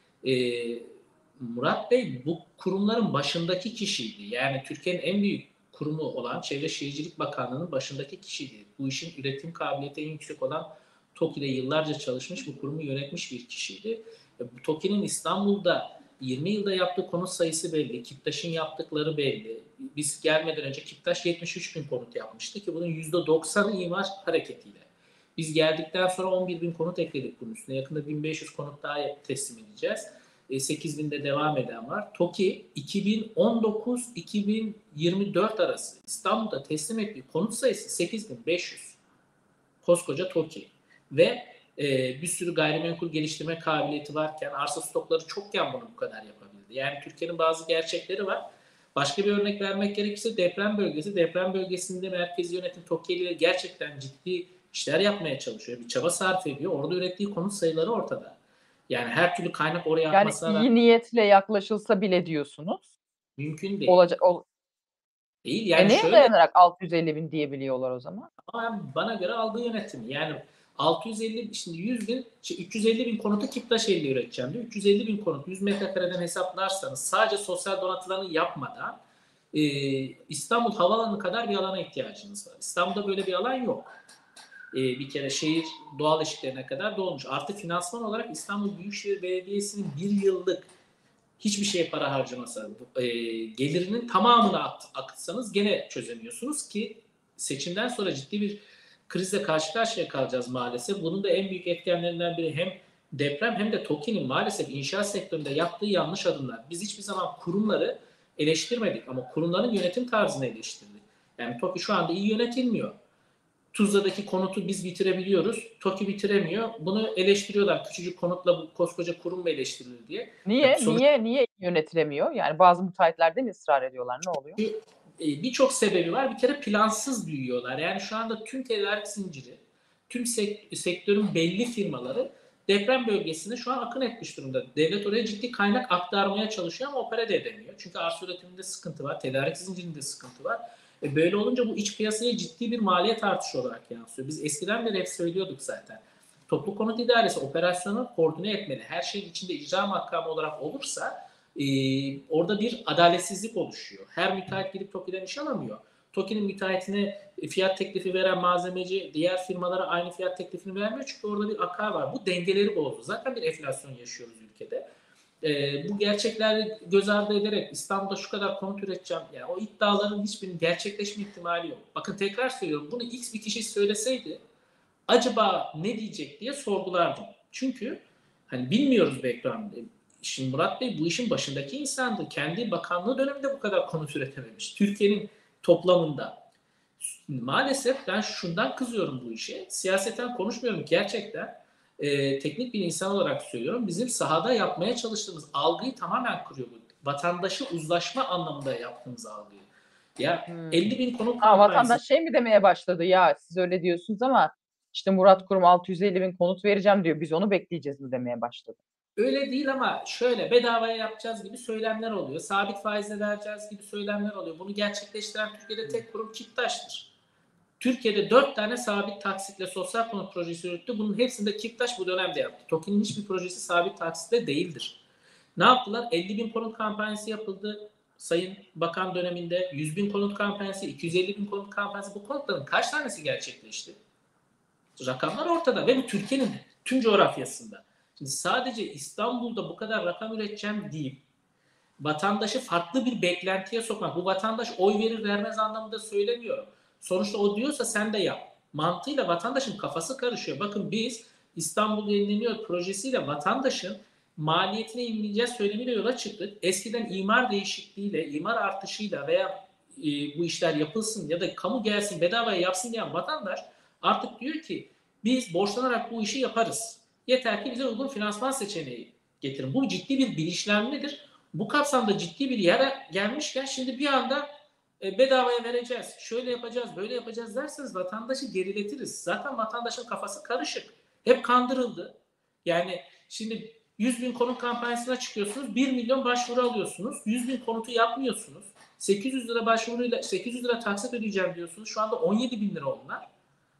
Murat Bey bu kurumların başındaki kişiydi. Yani Türkiye'nin en büyük kurumu olan Çevre Şehircilik Bakanlığı'nın başındaki kişiydi. Bu işin üretim kabiliyeti en yüksek olan TOKİ'de yıllarca çalışmış, bu kurumu yönetmiş bir kişiydi. TOKİ'nin İstanbul'da 20 yılda yaptığı konut sayısı belli. Kiptaş'ın yaptıkları belli. Biz gelmeden önce Kiptaş 73.000 konut yapmıştı ki bunun %90'ı imar hareketiyle. Biz geldikten sonra 11.000 konut ekledik bunun üstüne. Yakında 1.500 konut daha teslim edeceğiz. 8.000'de devam eden var. TOKİ 2019-2024 arası İstanbul'da teslim ettiği konut sayısı 8.500. Koskoca TOKİ. Ve bir sürü gayrimenkul geliştirme kabiliyeti varken, arsa stokları çokken bunu bu kadar yapabildi. Yani Türkiye'nin bazı gerçekleri var. Başka bir örnek vermek gerekirse deprem bölgesi. Deprem bölgesinde merkezi yönetim TOKİ ile gerçekten ciddi işler yapmaya çalışıyor. Bir çaba sarf ediyor. Orada ürettiği konut sayıları ortada. Yani her türlü kaynak oraya atmasına... Yani iyi niyetle yaklaşılsa bile diyorsunuz. Mümkün değil. Değil. Yani neye dayanarak 650.000 diyebiliyorlar o zaman? Ama bana göre algı yönetimi. Yani 650, şimdi 350 bin konutu Kiptaş elle üreteceğim diyor. 350 bin konut 100 metrekareden hesaplarsanız sadece sosyal donatılarını yapmadan İstanbul Havaalanı kadar bir alana ihtiyacınız var. İstanbul'da böyle bir alan yok. Bir kere şehir doğal eşiklerine kadar dolmuş. Artı finansman olarak İstanbul Büyükşehir Belediyesi'nin bir yıllık hiçbir şeye para harcamasa gelirinin tamamını akıtsanız gene çözemiyorsunuz ki seçimden sonra ciddi bir krizle karşı karşıya kalacağız maalesef. Bunun da en büyük etkenlerinden biri hem deprem hem de TOKİ'nin maalesef inşaat sektöründe yaptığı yanlış adımlar. Biz hiçbir zaman kurumları eleştirmedik ama kurumların yönetim tarzını eleştirdik. Yani TOKİ şu anda iyi yönetilmiyor. Tuzla'daki konutu biz bitirebiliyoruz. TOKİ bitiremiyor. Bunu eleştiriyorlar. Küçücük konutla bu koskoca kurum mu eleştirilir diye. Niye yönetilemiyor? Yani bazı müteahhitler mi ısrar ediyorlar? Ne oluyor? Birçok sebebi var. Bir kere plansız büyüyorlar. Yani şu anda tüm tedarik zinciri, tüm sektörün belli firmaları deprem bölgesine şu an akın etmiş durumda. Devlet oraya ciddi kaynak aktarmaya çalışıyor ama opera da edemiyor. Çünkü arsa üretiminde sıkıntı var. Tedarik zincirinde sıkıntı var. Böyle olunca bu iç piyasaya ciddi bir maliyet artışı olarak yansıyor. Biz eskiden beri hep söylüyorduk zaten. Toplu konut idaresi operasyonu koordine etmeli. Her şeyin içinde icra makamı olarak olursa orada bir adaletsizlik oluşuyor. Her müteahhit gidip TOKİ'den iş alamıyor. TOKİ'nin müteahhitine fiyat teklifi veren malzemeci diğer firmalara aynı fiyat teklifini vermiyor. Çünkü orada bir akar var. Bu dengeleri bozdu. Zaten bir enflasyon yaşıyoruz ülkede. Bu gerçekleri göz ardı ederek İstanbul'da şu kadar konut üreteceğim. Yani o iddiaların hiçbirinin gerçekleşme ihtimali yok. Bakın tekrar söylüyorum. Bunu X bir kişi söyleseydi acaba ne diyecek diye sorgulardım. Çünkü hani bilmiyoruz background'ı. Şimdi Murat Bey bu işin başındaki insandı. Kendi bakanlığı döneminde bu kadar konut üretememiş. Türkiye'nin toplamında. Maalesef ben şundan kızıyorum bu işe. Siyaseten konuşmuyorum gerçekten. Teknik bir insan olarak söylüyorum. Bizim sahada yapmaya çalıştığımız algıyı tamamen kırıyor bu. Vatandaşı uzlaşma anlamında yaptığımız algıyı. Ya 50 bin konut kampanyası. Vatandaş mi demeye başladı ya siz öyle diyorsunuz ama işte Murat Kurum 650 bin konut vereceğim diyor. Biz onu bekleyeceğiz mi demeye başladı. Öyle değil ama şöyle bedavaya yapacağız gibi söylemler oluyor. Sabit faizle vereceğiz gibi söylemler oluyor. Bunu gerçekleştiren Türkiye'de tek kurum Kiptaş'tır. Türkiye'de 4 tane sabit taksitle sosyal konut projesi yürüttü. Bunun hepsini de Kiptaş bu dönemde yaptı. TOKİ'nin hiçbir projesi sabit taksitle değildir. Ne yaptılar? 50 bin konut kampanyası yapıldı. Sayın Bakan döneminde 100 bin konut kampanyası, 250 bin konut kampanyası. Bu konutların kaç tanesi gerçekleşti? Rakamlar ortada ve bu Türkiye'nin tüm coğrafyasında. Şimdi sadece İstanbul'da bu kadar rakam üreteceğim deyip vatandaşı farklı bir beklentiye sokmak, bu vatandaş oy verir vermez anlamında söylemiyorum. Sonuçta o diyorsa sen de yap. Mantığıyla vatandaşın kafası karışıyor. Bakın biz İstanbul Yenileniyor projesiyle vatandaşın maliyetine inmeyeceğiz söylemiyle yola çıktık. Eskiden imar değişikliğiyle, imar artışıyla veya bu işler yapılsın ya da kamu gelsin bedavaya yapsın diyen vatandaş artık diyor ki biz borçlanarak bu işi yaparız. Yeter ki bize uygun finansman seçeneği getirin. Bu ciddi bir bilinçlenmedir. Bu kapsamda ciddi bir yere gelmişken şimdi bir anda bedavaya vereceğiz, şöyle yapacağız, böyle yapacağız derseniz vatandaşı geriletiriz. Zaten vatandaşın kafası karışık. Hep kandırıldı. Yani şimdi 100 bin konut kampanyasına çıkıyorsunuz, 1 milyon başvuru alıyorsunuz, 100 bin konutu yapmıyorsunuz. 800 lira başvuruyla 800 lira taksit ödeyeceğim diyorsunuz. Şu anda 17 bin lira onlar.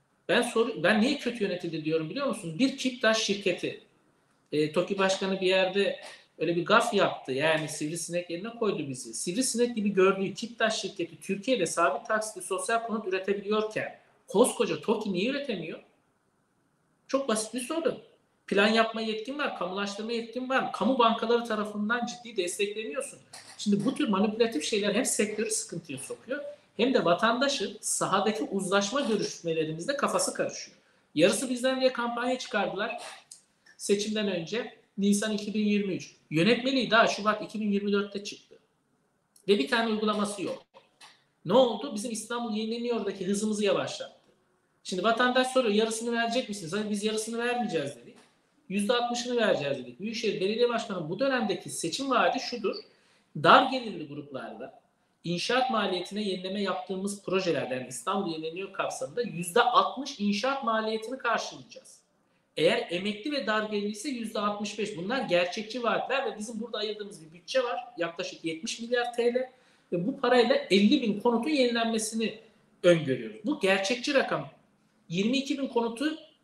Ben niye kötü yönetildi diyorum biliyor musunuz? Bir Kiptaş şirketi. TOKİ Başkanı bir yerde öyle bir gaf yaptı. Yani sivrisinek yerine koydu bizi. Sivrisinek gibi gördüğü Kiptaş şirketi Türkiye'de sabit taksitli sosyal konut üretebiliyorken koskoca TOKİ niye üretemiyor? Çok basit bir soru. Plan yapma yetkin var, kamulaştırma yetkin var. Kamu bankaları tarafından ciddi destekleniyorsun. Şimdi bu tür manipülatif şeyler hem sektörü sıkıntıya sokuyor hem de vatandaşın sahadaki uzlaşma görüşmelerimizde kafası karışıyor. Yarısı bizden diye kampanya çıkardılar seçimden önce. Nisan 2023. Yönetmeliği daha Şubat 2024'te çıktı. Ve bir tane uygulaması yok. Ne oldu? Bizim İstanbul Yenileniyor'daki hızımızı yavaşlattı. Şimdi vatandaş soruyor yarısını verecek misiniz? Hani biz yarısını vermeyeceğiz dedik. %60'ını vereceğiz dedik. Büyükşehir Belediye Başkanı bu dönemdeki seçim vaadi şudur. Dar gelirli gruplarda inşaat maliyetine yenileme yaptığımız projelerde yani İstanbul Yenileniyor kapsamında %60 inşaat maliyetini karşılayacağız. Eğer emekli ve dar gelirli ise %65. Bunlar gerçekçi vaatler ve bizim burada ayırdığımız bir bütçe var. Yaklaşık 70 milyar TL ve bu parayla 50 bin konutun yenilenmesini öngörüyoruz. Bu gerçekçi rakam. 22 bin konutu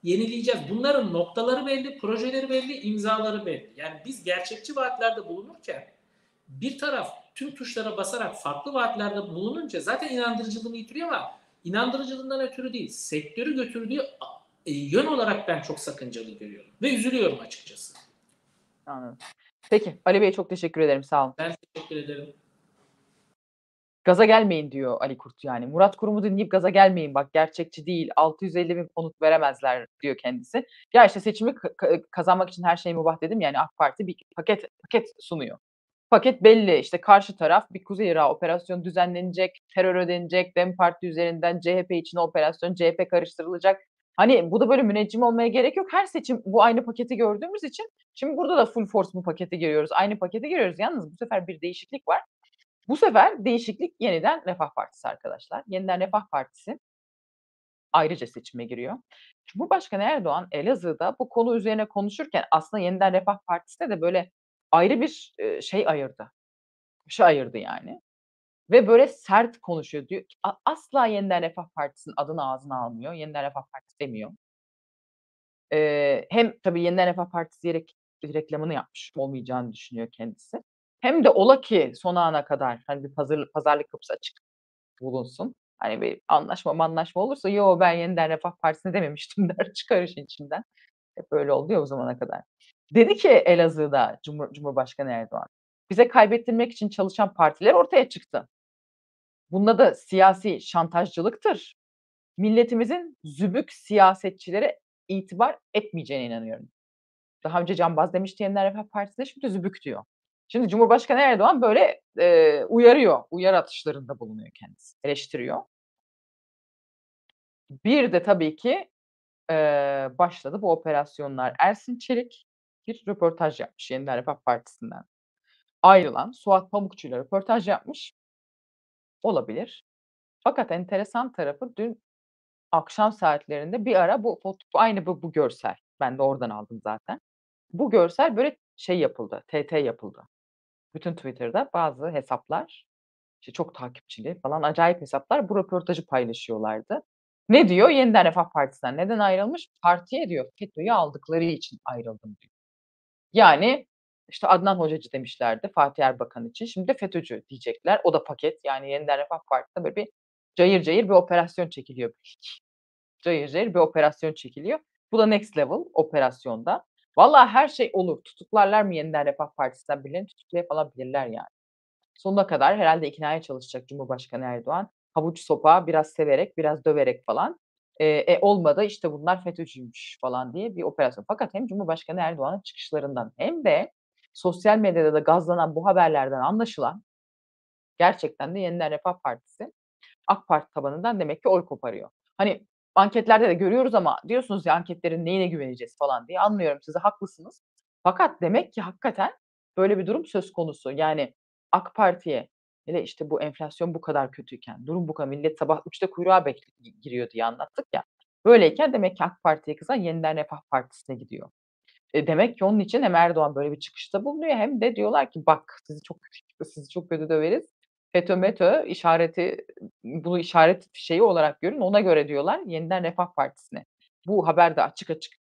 yenileyeceğiz. Bunların noktaları belli, projeleri belli, imzaları belli. Yani biz gerçekçi vaatlerde bulunurken bir taraf tüm tuşlara basarak farklı vaatlerde bulununca zaten inandırıcılığını yitiriyor ama inandırıcılığından ötürü değil, sektörü götürdüğü yön olarak ben çok sakıncalı görüyorum ve üzülüyorum açıkçası. Anladım. Peki Ali Bey çok teşekkür ederim. Sağ olun. Ben teşekkür ederim. Gaza gelmeyin diyor Ali Kurt yani. Murat Kurum'u dinleyip gaza gelmeyin bak gerçekçi değil. 650.000 konut veremezler diyor kendisi. Ya işte seçimi kazanmak için her şey mübah dedim yani AK Parti bir paket sunuyor. Paket belli işte karşı taraf bir Kuzey Irak'a operasyon düzenlenecek, terör ödenecek, DEM Parti üzerinden CHP içine operasyon, CHP karıştırılacak. Hani bu da böyle müneccim olmaya gerek yok. Her seçim bu aynı paketi gördüğümüz için şimdi burada da full force bu paketi giriyoruz. Aynı paketi giriyoruz. Yalnız bu sefer bir değişiklik var. Bu sefer değişiklik yeniden Refah Partisi arkadaşlar. Yeniden Refah Partisi ayrıca seçime giriyor. Cumhurbaşkanı Erdoğan Elazığ'da bu konu üzerine konuşurken aslında Yeniden Refah Partisi'ne de böyle ayrı bir şey ayırdı. Köşe ayırdı yani. Ve böyle sert konuşuyor. Diyor ki asla Yeniden Refah Partisi'nin adını ağzına almıyor. Yeniden Refah Partisi demiyor. Hem tabii Yeniden Refah Partisi diyerek reklamını yapmış olmayacağını düşünüyor kendisi. Hem de ola ki son ana kadar hani bir pazarlık kapısı açık bulunsun. Hani bir anlaşma olursa yo ben Yeniden Refah Partisi'ne dememiştim der çıkar işin içinden. Hep böyle oldu ya o zamana kadar. Dedi ki Elazığ'da Cumhurbaşkanı Erdoğan, bize kaybettirmek için çalışan partiler ortaya çıktı. Bunda da siyasi şantajcılıktır. Milletimizin zübük siyasetçilere itibar etmeyeceğine inanıyorum. Daha önce cambaz demişti Yeniden Refah Partisi'ne, şimdi zübük diyor. Şimdi Cumhurbaşkanı Erdoğan böyle uyarıyor, uyarı atışlarında bulunuyor kendisi, eleştiriyor. Bir de tabii ki başladı bu operasyonlar. Ersin Çelik bir röportaj yapmış Yeniden Refah Partisi'nden ayrılan Suat Pamukçu'yla röportaj yapmış. Olabilir. Fakat enteresan tarafı dün akşam saatlerinde bir ara aynı bu görsel. Ben de oradan aldım zaten. Bu görsel böyle şey yapıldı, TT yapıldı. Bütün Twitter'da bazı hesaplar, işte çok takipçili falan acayip hesaplar bu röportajı paylaşıyorlardı. Ne diyor? Yeniden Refah Partisi'nden neden ayrılmış? Partiye diyor FETÖ'yü aldıkları için ayrıldım diyor. Yani işte Adnan Hocacı demişlerdi Fatih Erbakan için. Şimdi de FETÖ'cü diyecekler. O da paket. Yani Yeniden Refah Partisi'nde böyle bir cayır cayır bir operasyon çekiliyor. Cayır cayır bir operasyon çekiliyor. Bu da next level operasyonda. Vallahi her şey olur. Tutuklarlar mı Yeniden Refah Partisi'nden birilerini tutuklayabilirler yani. Sonuna kadar herhalde iknaya çalışacak Cumhurbaşkanı Erdoğan. Havuç sopa biraz severek, biraz döverek falan. Olmadı işte bunlar FETÖ'cüymüş falan diye bir operasyon. Fakat hem Cumhurbaşkanı Erdoğan'ın çıkışlarından hem de sosyal medyada da gazlanan bu haberlerden anlaşılan gerçekten de Yeniden Refah Partisi AK Parti tabanından demek ki oy koparıyor. Hani anketlerde de görüyoruz ama diyorsunuz ya anketlerin neyine güveneceğiz falan diye. Anlıyorum sizi haklısınız. Fakat demek ki hakikaten böyle bir durum söz konusu. Yani AK Parti'ye hele işte bu enflasyon bu kadar kötüyken, durum bu kadar millet sabah 3'te kuyruğa giriyor diye anlattık ya. Böyleyken demek ki AK Parti'ye kızan Yeniden Refah Partisi'ne gidiyor. Demek ki onun için hem Erdoğan böyle bir çıkışta bulunuyor hem de diyorlar ki bak sizi çok kötü döveriz. FETÖ METÖ işareti bunu işaret şeyi olarak görün ona göre diyorlar Yeniden Refah Partisi'ne. Bu haber de açık açık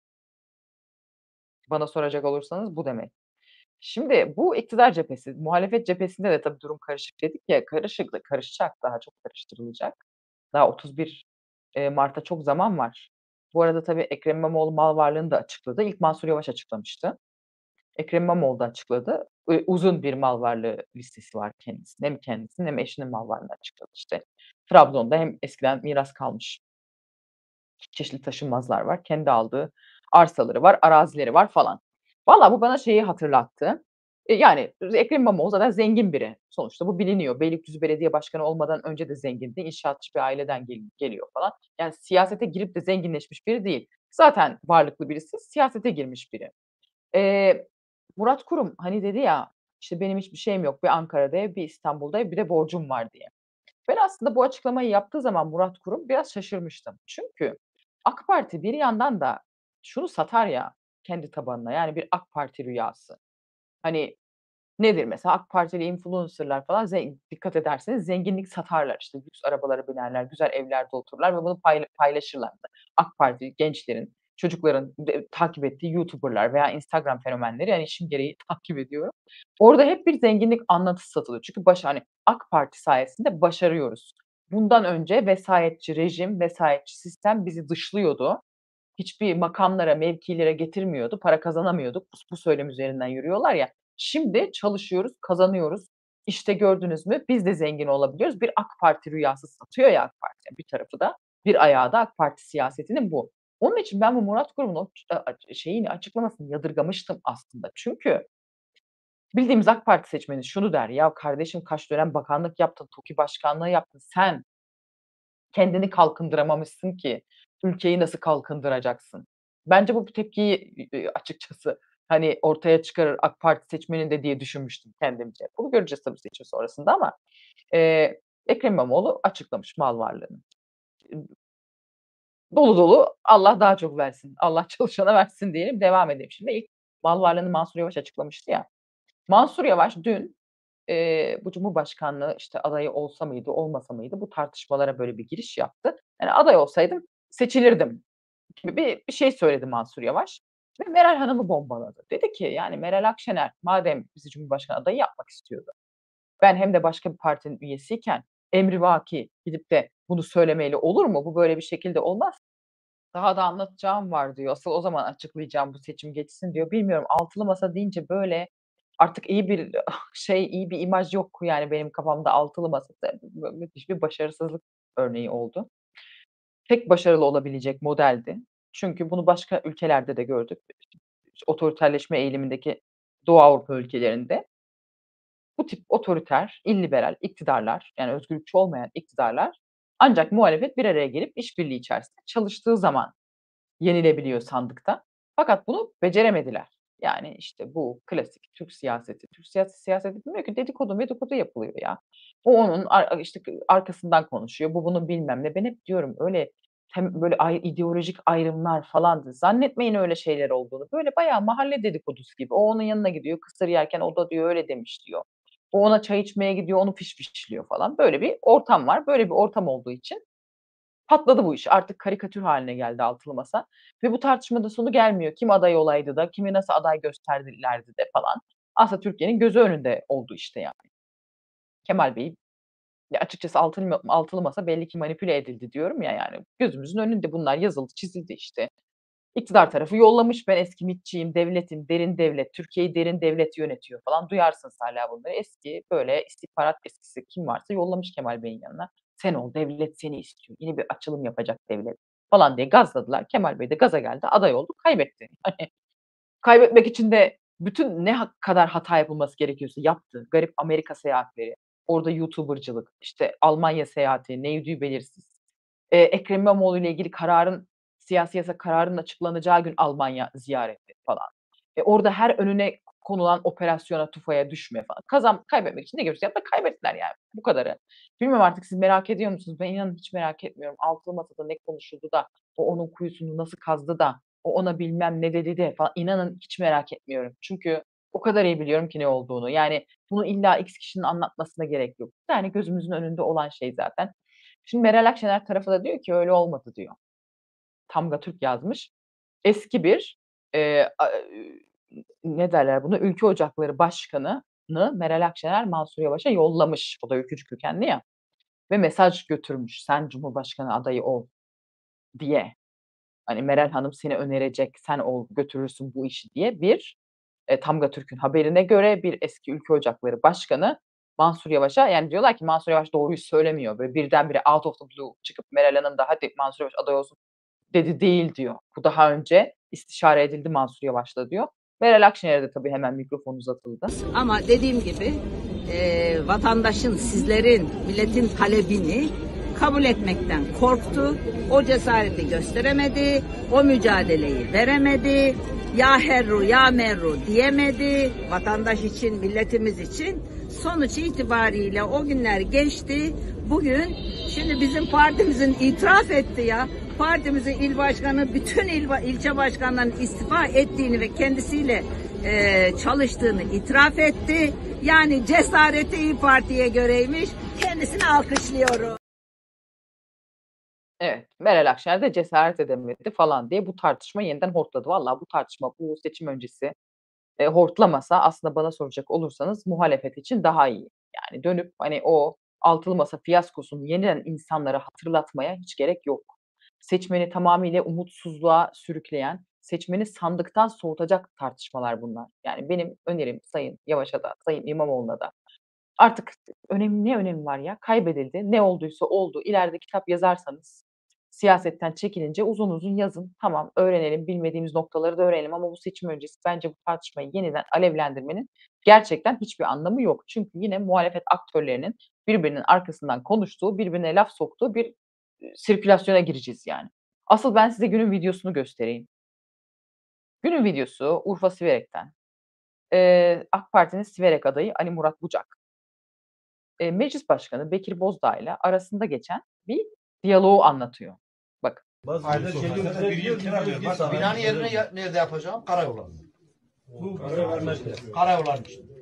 bana soracak olursanız bu demek. Şimdi bu iktidar cephesi, muhalefet cephesinde de tabii durum karışık dedik ya karışacak daha çok karıştırılacak. Daha 31 Mart'a çok zaman var. Bu arada tabii Ekrem İmamoğlu mal varlığını da açıkladı. İlk Mansur Yavaş açıklamıştı. Ekrem İmamoğlu da açıkladı. Uzun bir mal varlığı listesi var kendisinin. Hem kendisinin hem eşinin mal varlığını açıkladı işte. Trabzon'da hem eskiden miras kalmış çeşitli taşınmazlar var. Kendi aldığı arsaları var, arazileri var falan. Valla bu bana şeyi hatırlattı. Yani Ekrem İmamoğlu zaten zengin biri. Sonuçta bu biliniyor. Beylikdüzü Belediye Başkanı olmadan önce de zengindi. İnşaatçı bir aileden geliyor falan. Yani siyasete girip de zenginleşmiş biri değil. Zaten varlıklı birisi, siyasete girmiş biri. Murat Kurum hani dedi ya, işte benim hiçbir şeyim yok. Bir Ankara'da ev, bir İstanbul'da ev, bir de borcum var diye. Ben aslında bu açıklamayı yaptığı zaman Murat Kurum biraz şaşırmıştım. Çünkü AK Parti bir yandan da şunu satar ya kendi tabanına yani bir AK Parti rüyası. Hani nedir mesela AK Partili influencer'lar falan dikkat ederseniz zenginlik satarlar işte lüks arabalara binerler, güzel evlerde otururlar ve bunu paylaşırlar da. AK Parti gençlerin çocukların takip ettiği YouTuber'lar veya Instagram fenomenleri, yani işim gereği takip ediyorum. Orada hep bir zenginlik anlatısı satılıyor. Çünkü hani AK Parti sayesinde başarıyoruz. Bundan önce vesayetçi rejim, vesayetçi sistem bizi dışlıyordu. Hiçbir makamlara, mevkilere getirmiyordu. Para kazanamıyorduk. Bu söylem üzerinden yürüyorlar ya. Şimdi çalışıyoruz, kazanıyoruz. İşte gördünüz mü? Biz de zengin olabiliyoruz. Bir AK Parti rüyası satıyor ya AK Parti. Bir tarafı da, bir ayağı da AK Parti siyasetinin bu. Onun için ben bu Murat Kurum'un o açıklamasını yadırgamıştım aslında. Çünkü bildiğimiz AK Parti seçmeni şunu der: "Ya kardeşim, kaç dönem bakanlık yaptın, TOKİ başkanlığı yaptın. Sen kendini kalkındıramamışsın ki ülkeyi nasıl kalkındıracaksın?" Bence bu tepkiyi açıkçası hani ortaya çıkarır AK Parti seçmeni de diye düşünmüştüm kendimce. Bunu göreceğiz tabii seçim sonrasında ama Ekrem İmamoğlu açıklamış mal varlığını. Dolu dolu, Allah daha çok versin, Allah çalışana versin diyelim, devam edelim. Şimdi ilk mal varlığını Mansur Yavaş açıklamıştı ya. Mansur Yavaş dün bu Cumhurbaşkanlığı işte adayı olsa mıydı, olmasa mıydı, bu tartışmalara böyle bir giriş yaptı. Yani aday olsaydım seçilirdim gibi bir şey söyledi Mansur Yavaş ve Meral Hanım'ı bombaladı. Dedi ki yani Meral Akşener madem bizi Cumhurbaşkanı adayı yapmak istiyordu, ben hem de başka bir partinin üyesiyken emrivaki gidip de bunu söylemeyle olur mu? Bu böyle bir şekilde olmaz. Daha da anlatacağım var diyor. Asıl o zaman açıklayacağım, bu seçim geçsin diyor. Bilmiyorum, altılı masa deyince böyle artık iyi bir iyi bir imaj yok yani benim kafamda altılı masa. Müthiş bir başarısızlık örneği oldu. Tek başarılı olabilecek modeldi. Çünkü bunu başka ülkelerde de gördük. Otoriterleşme eğilimindeki Doğu Avrupa ülkelerinde bu tip otoriter, illiberal iktidarlar, yani özgürlükçü olmayan iktidarlar ancak muhalefet bir araya gelip işbirliği içerisinde çalıştığı zaman yenilebiliyor sandıkta. Fakat bunu beceremediler. Yani işte bu klasik Türk siyaseti. Türk siyaseti bilmiyor ki, dedikodu yapılıyor ya. O onun işte arkasından konuşuyor. Bu bunun bilmem ne. Ben hep diyorum öyle böyle ideolojik ayrımlar falan zannetmeyin öyle şeyler olduğunu. Böyle bayağı mahalle dedikodusu gibi. O onun yanına gidiyor, kısır yerken o da diyor öyle demiş diyor. O ona çay içmeye gidiyor, onu fişfişliyor falan. Böyle bir ortam var. Böyle bir ortam olduğu için patladı bu iş. Artık karikatür haline geldi altılı masa ve bu tartışmada sonu gelmiyor. Kim aday olaydı da, kimi nasıl aday gösterdilerdi de falan. Aslında Türkiye'nin gözü önünde oldu işte yani. Kemal Bey açıkçası altılı masa belli ki manipüle edildi diyorum ya yani. Gözümüzün önünde bunlar yazıldı, çizildi işte. İktidar tarafı yollamış, ben eski MİT'çiyim, devletim, derin devlet, Türkiye'yi derin devlet yönetiyor falan. Duyarsınız hala bunları. Eski böyle istihbarat eskisi kim varsa yollamış Kemal Bey'in yanına. Sen ol, devlet seni istiyor. Yeni bir açılım yapacak devlet falan diye gazladılar. Kemal Bey de gaza geldi, aday oldu, kaybetti. Hani kaybetmek için de bütün ne kadar hata yapılması gerekiyorsa yaptı. Garip Amerika seyahatleri, orada YouTuber'cılık, işte Almanya seyahati, neydi belirsiz. Ekrem İmamoğlu ile ilgili siyasi yasa kararının açıklanacağı gün Almanya ziyareti falan. Orada her önüne konulan operasyona, tufaya düşme falan. Kaybetmek için ne gerekiyorsa yaptılar, kaybettiler yani. Bu kadarı. Bilmiyorum artık siz merak ediyor musunuz? Ben inanın hiç merak etmiyorum. Altılı masada ne konuşuldu da, o onun kuyusunu nasıl kazdı da, o ona bilmem ne dedi de falan. İnanın hiç merak etmiyorum. Çünkü o kadar iyi biliyorum ki ne olduğunu. Yani bunu illa X kişinin anlatmasına gerek yok. Yani gözümüzün önünde olan şey zaten. Şimdi Meral Akşener tarafı da diyor ki öyle olmadı diyor. Tamga Türk yazmış. Eski bir ne derler buna? Ülke Ocakları Başkanı'nı Meral Akşener Mansur Yavaş'a yollamış. O da ülkücü kökenli ya. Ve mesaj götürmüş. Sen Cumhurbaşkanı adayı ol diye. Hani Meral Hanım seni önerecek. Sen ol, götürürsün bu işi diye bir Tamga Türk'ün haberine göre bir eski Ülke Ocakları Başkanı Mansur Yavaş'a, yani diyorlar ki Mansur Yavaş doğruyu söylemiyor. Böyle birdenbire out of the blue çıkıp Meral Hanım da hadi Mansur Yavaş aday olsun dedi değil diyor. Bu daha önce istişare edildi Mansur Yavaş'la diyor. Meral Akşener'e de tabii hemen mikrofon uzatıldı. Ama dediğim gibi vatandaşın, sizlerin, milletin talebini kabul etmekten korktu. O cesareti gösteremedi. O mücadeleyi veremedi. Ya herru ya merru diyemedi. Vatandaş için, milletimiz için. Sonuç itibariyle o günler geçti. Bugün şimdi bizim partimizin itiraf etti ya. Partimizin il başkanı bütün ilçe başkanlarının istifa ettiğini ve kendisiyle çalıştığını itiraf etti. Yani cesareti İYİ Parti'ye göreymiş. Kendisini alkışlıyorum. Evet, Meral Akşener de cesaret edemedi falan diye bu tartışma yeniden hortladı. Vallahi bu tartışma bu seçim öncesi, hortlamasa aslında bana soracak olursanız muhalefet için daha iyi. Yani dönüp, hani, o altılı masa fiyaskosunu yeniden insanlara hatırlatmaya hiç gerek yok. Seçmeni tamamıyla umutsuzluğa sürükleyen, seçmeni sandıktan soğutacak tartışmalar bunlar. Yani benim önerim Sayın Yavaş'a da, Sayın İmamoğlu'na da artık ne önemi var ya? Kaybedildi. Ne olduysa oldu. İleride kitap yazarsanız siyasetten çekilince uzun uzun yazın. Tamam, öğrenelim, bilmediğimiz noktaları da öğrenelim ama bu seçim öncesi bence bu tartışmayı yeniden alevlendirmenin gerçekten hiçbir anlamı yok. Çünkü yine muhalefet aktörlerinin birbirinin arkasından konuştuğu, birbirine laf soktuğu bir, sirkülasyona gireceğiz yani. Asıl ben size günün videosunu göstereyim. Günün videosu Urfa Siverek'ten. AK Parti'nin Siverek adayı Ali Murat Bucak. Meclis Başkanı Bekir Bozdağ'yla arasında geçen bir diyaloğu anlatıyor. Bakın. Binanın yerini nerede yapacağım? Karayollarında. Karayolların için.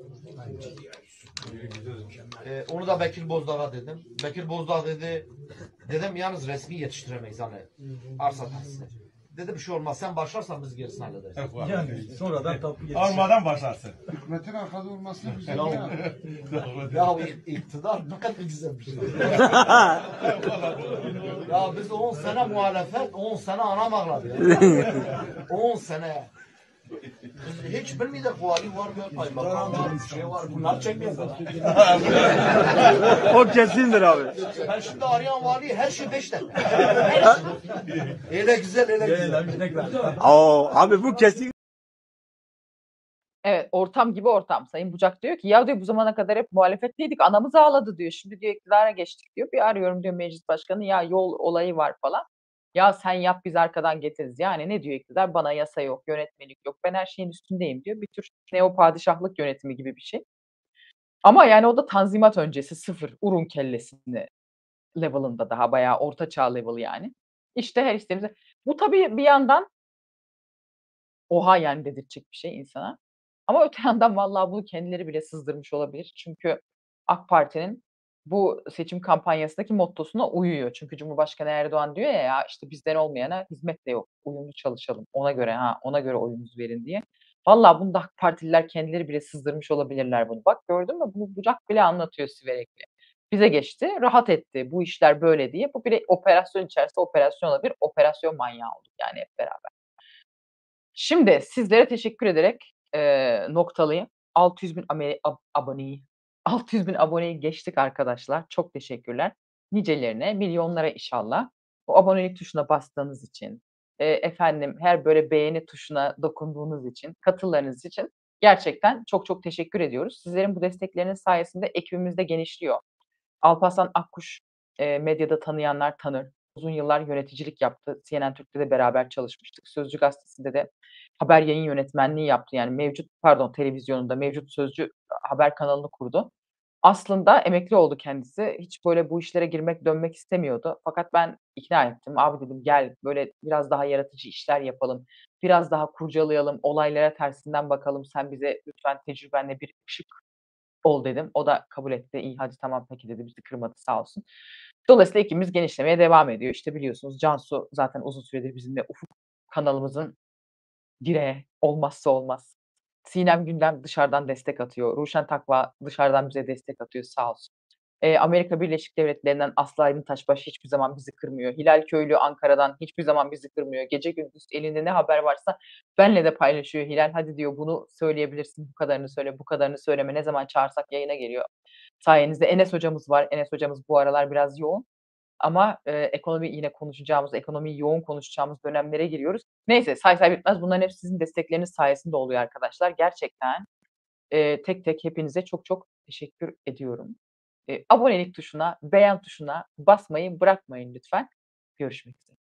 Onu da Bekir Bozdağ'a dedim. Bekir Bozdağ dedi, dedim yalnız resmi yetiştiremeyiz hani arsa tahsisine. Dedi bir şey olmaz. Sen başlarsan biz gerisini hallederiz. Yani sonradan tapu yetişir. Almadan başlarsın. Hükümetin arkada olmasına güzel Ya iktidar ne kadar güzel bir şey. Ya biz 10 sene muhalefet, 10 sene anam ağladı ya. 10 sene. Biz hiç bilmiyorduk vali var mı, kaymakam var, bir şey var. Bunlar çekmiyor bana. O kesindir abi. Ben şimdi arayan vali her şey 5 dakika. Öyle güzel, öyle güzel. Abi bu kesin. Evet, ortam gibi ortam. Sayın Bucak diyor ki ya diyor bu zamana kadar hep muhalefetteydik, anamız ağladı diyor. Şimdi diyor iktidara geçtik diyor. Bir arıyorum diyor meclis başkanı ya yol olayı var falan. Ya sen yap biz arkadan getiririz. Yani ne diyor iktidar? Bana yasa yok, yönetmelik yok. Ben her şeyin üstündeyim diyor. Bir tür neo padişahlık yönetimi gibi bir şey. Ama yani o da tanzimat öncesi sıfır Urun kellesini level'ında daha bayağı orta çağ level yani. İşte her isteğimize. Bu tabii bir yandan oha yani dedirtecek bir şey insana. Ama öte yandan vallahi bunu kendileri bile sızdırmış olabilir. Çünkü AK Parti'nin bu seçim kampanyasındaki mottosuna uyuyor. Çünkü Cumhurbaşkanı Erdoğan diyor ya işte bizden olmayana hizmet de yok. Uyumlu çalışalım. Ona göre oyununuzu verin diye. Vallahi bunu da AK Partililer kendileri bile sızdırmış olabilirler bunu. Bak gördün mü? Bunu Bucak bile anlatıyor Siverekli. Bize geçti, rahat etti. Bu işler böyle diye. Bu bir operasyon içerisinde operasyon olabilir. Operasyon manyağı olduk yani hep beraber. Şimdi sizlere teşekkür ederek, noktalayayım. 600.000 aboneyi 600.000 aboneyi geçtik arkadaşlar. Çok teşekkürler. Nicelerine, milyonlara inşallah. O abonelik tuşuna bastığınız için, efendim her böyle beğeni tuşuna dokunduğunuz için, katılarınız için gerçekten çok çok teşekkür ediyoruz. Sizlerin bu destekleriniz sayesinde ekibimiz de genişliyor. Alparslan Akkuş, medyada tanıyanlar tanır. Uzun yıllar yöneticilik yaptı. CNN Türk'te de beraber çalışmıştık. Sözcü Gazetesi'nde de haber yayın yönetmenliği yaptı. Yani televizyonunda mevcut Sözcü haber kanalını kurdu. Aslında emekli oldu kendisi. Hiç böyle bu işlere girmek, dönmek istemiyordu. Fakat ben ikna ettim. Abi dedim gel böyle biraz daha yaratıcı işler yapalım. Biraz daha kurcalayalım. Olaylara tersinden bakalım. Sen bize lütfen tecrübenle bir ışık ol dedim. O da kabul etti. İyi hadi tamam peki dedi. Bizi kırmadı sağ olsun. Dolayısıyla ekibimiz genişlemeye devam ediyor. İşte biliyorsunuz Cansu zaten uzun süredir bizimle Ufuk kanalımızın direği, olmazsa olmaz. Sinem Gündem dışarıdan destek atıyor. Ruşen Takva dışarıdan bize destek atıyor sağ olsun. Amerika Birleşik Devletleri'nden Aslı Aydın Taşbaş hiçbir zaman bizi kırmıyor. Hilal Köylü Ankara'dan hiçbir zaman bizi kırmıyor. Gece gündüz elinde ne haber varsa benle de paylaşıyor Hilal. Hadi diyor bunu söyleyebilirsin, bu kadarını söyle, bu kadarını söyleme. Ne zaman çağırsak yayına geliyor. Sayenizde Enes hocamız var. Enes hocamız bu aralar biraz yoğun. Ama, ekonomi yine konuşacağımız, ekonomiyi yoğun konuşacağımız dönemlere giriyoruz. Neyse say bitmez. Bunların hepsi sizin destekleriniz sayesinde oluyor arkadaşlar. Gerçekten, tek tek hepinize çok çok teşekkür ediyorum. Abonelik tuşuna, beğen tuşuna basmayı bırakmayın lütfen. Görüşmek üzere.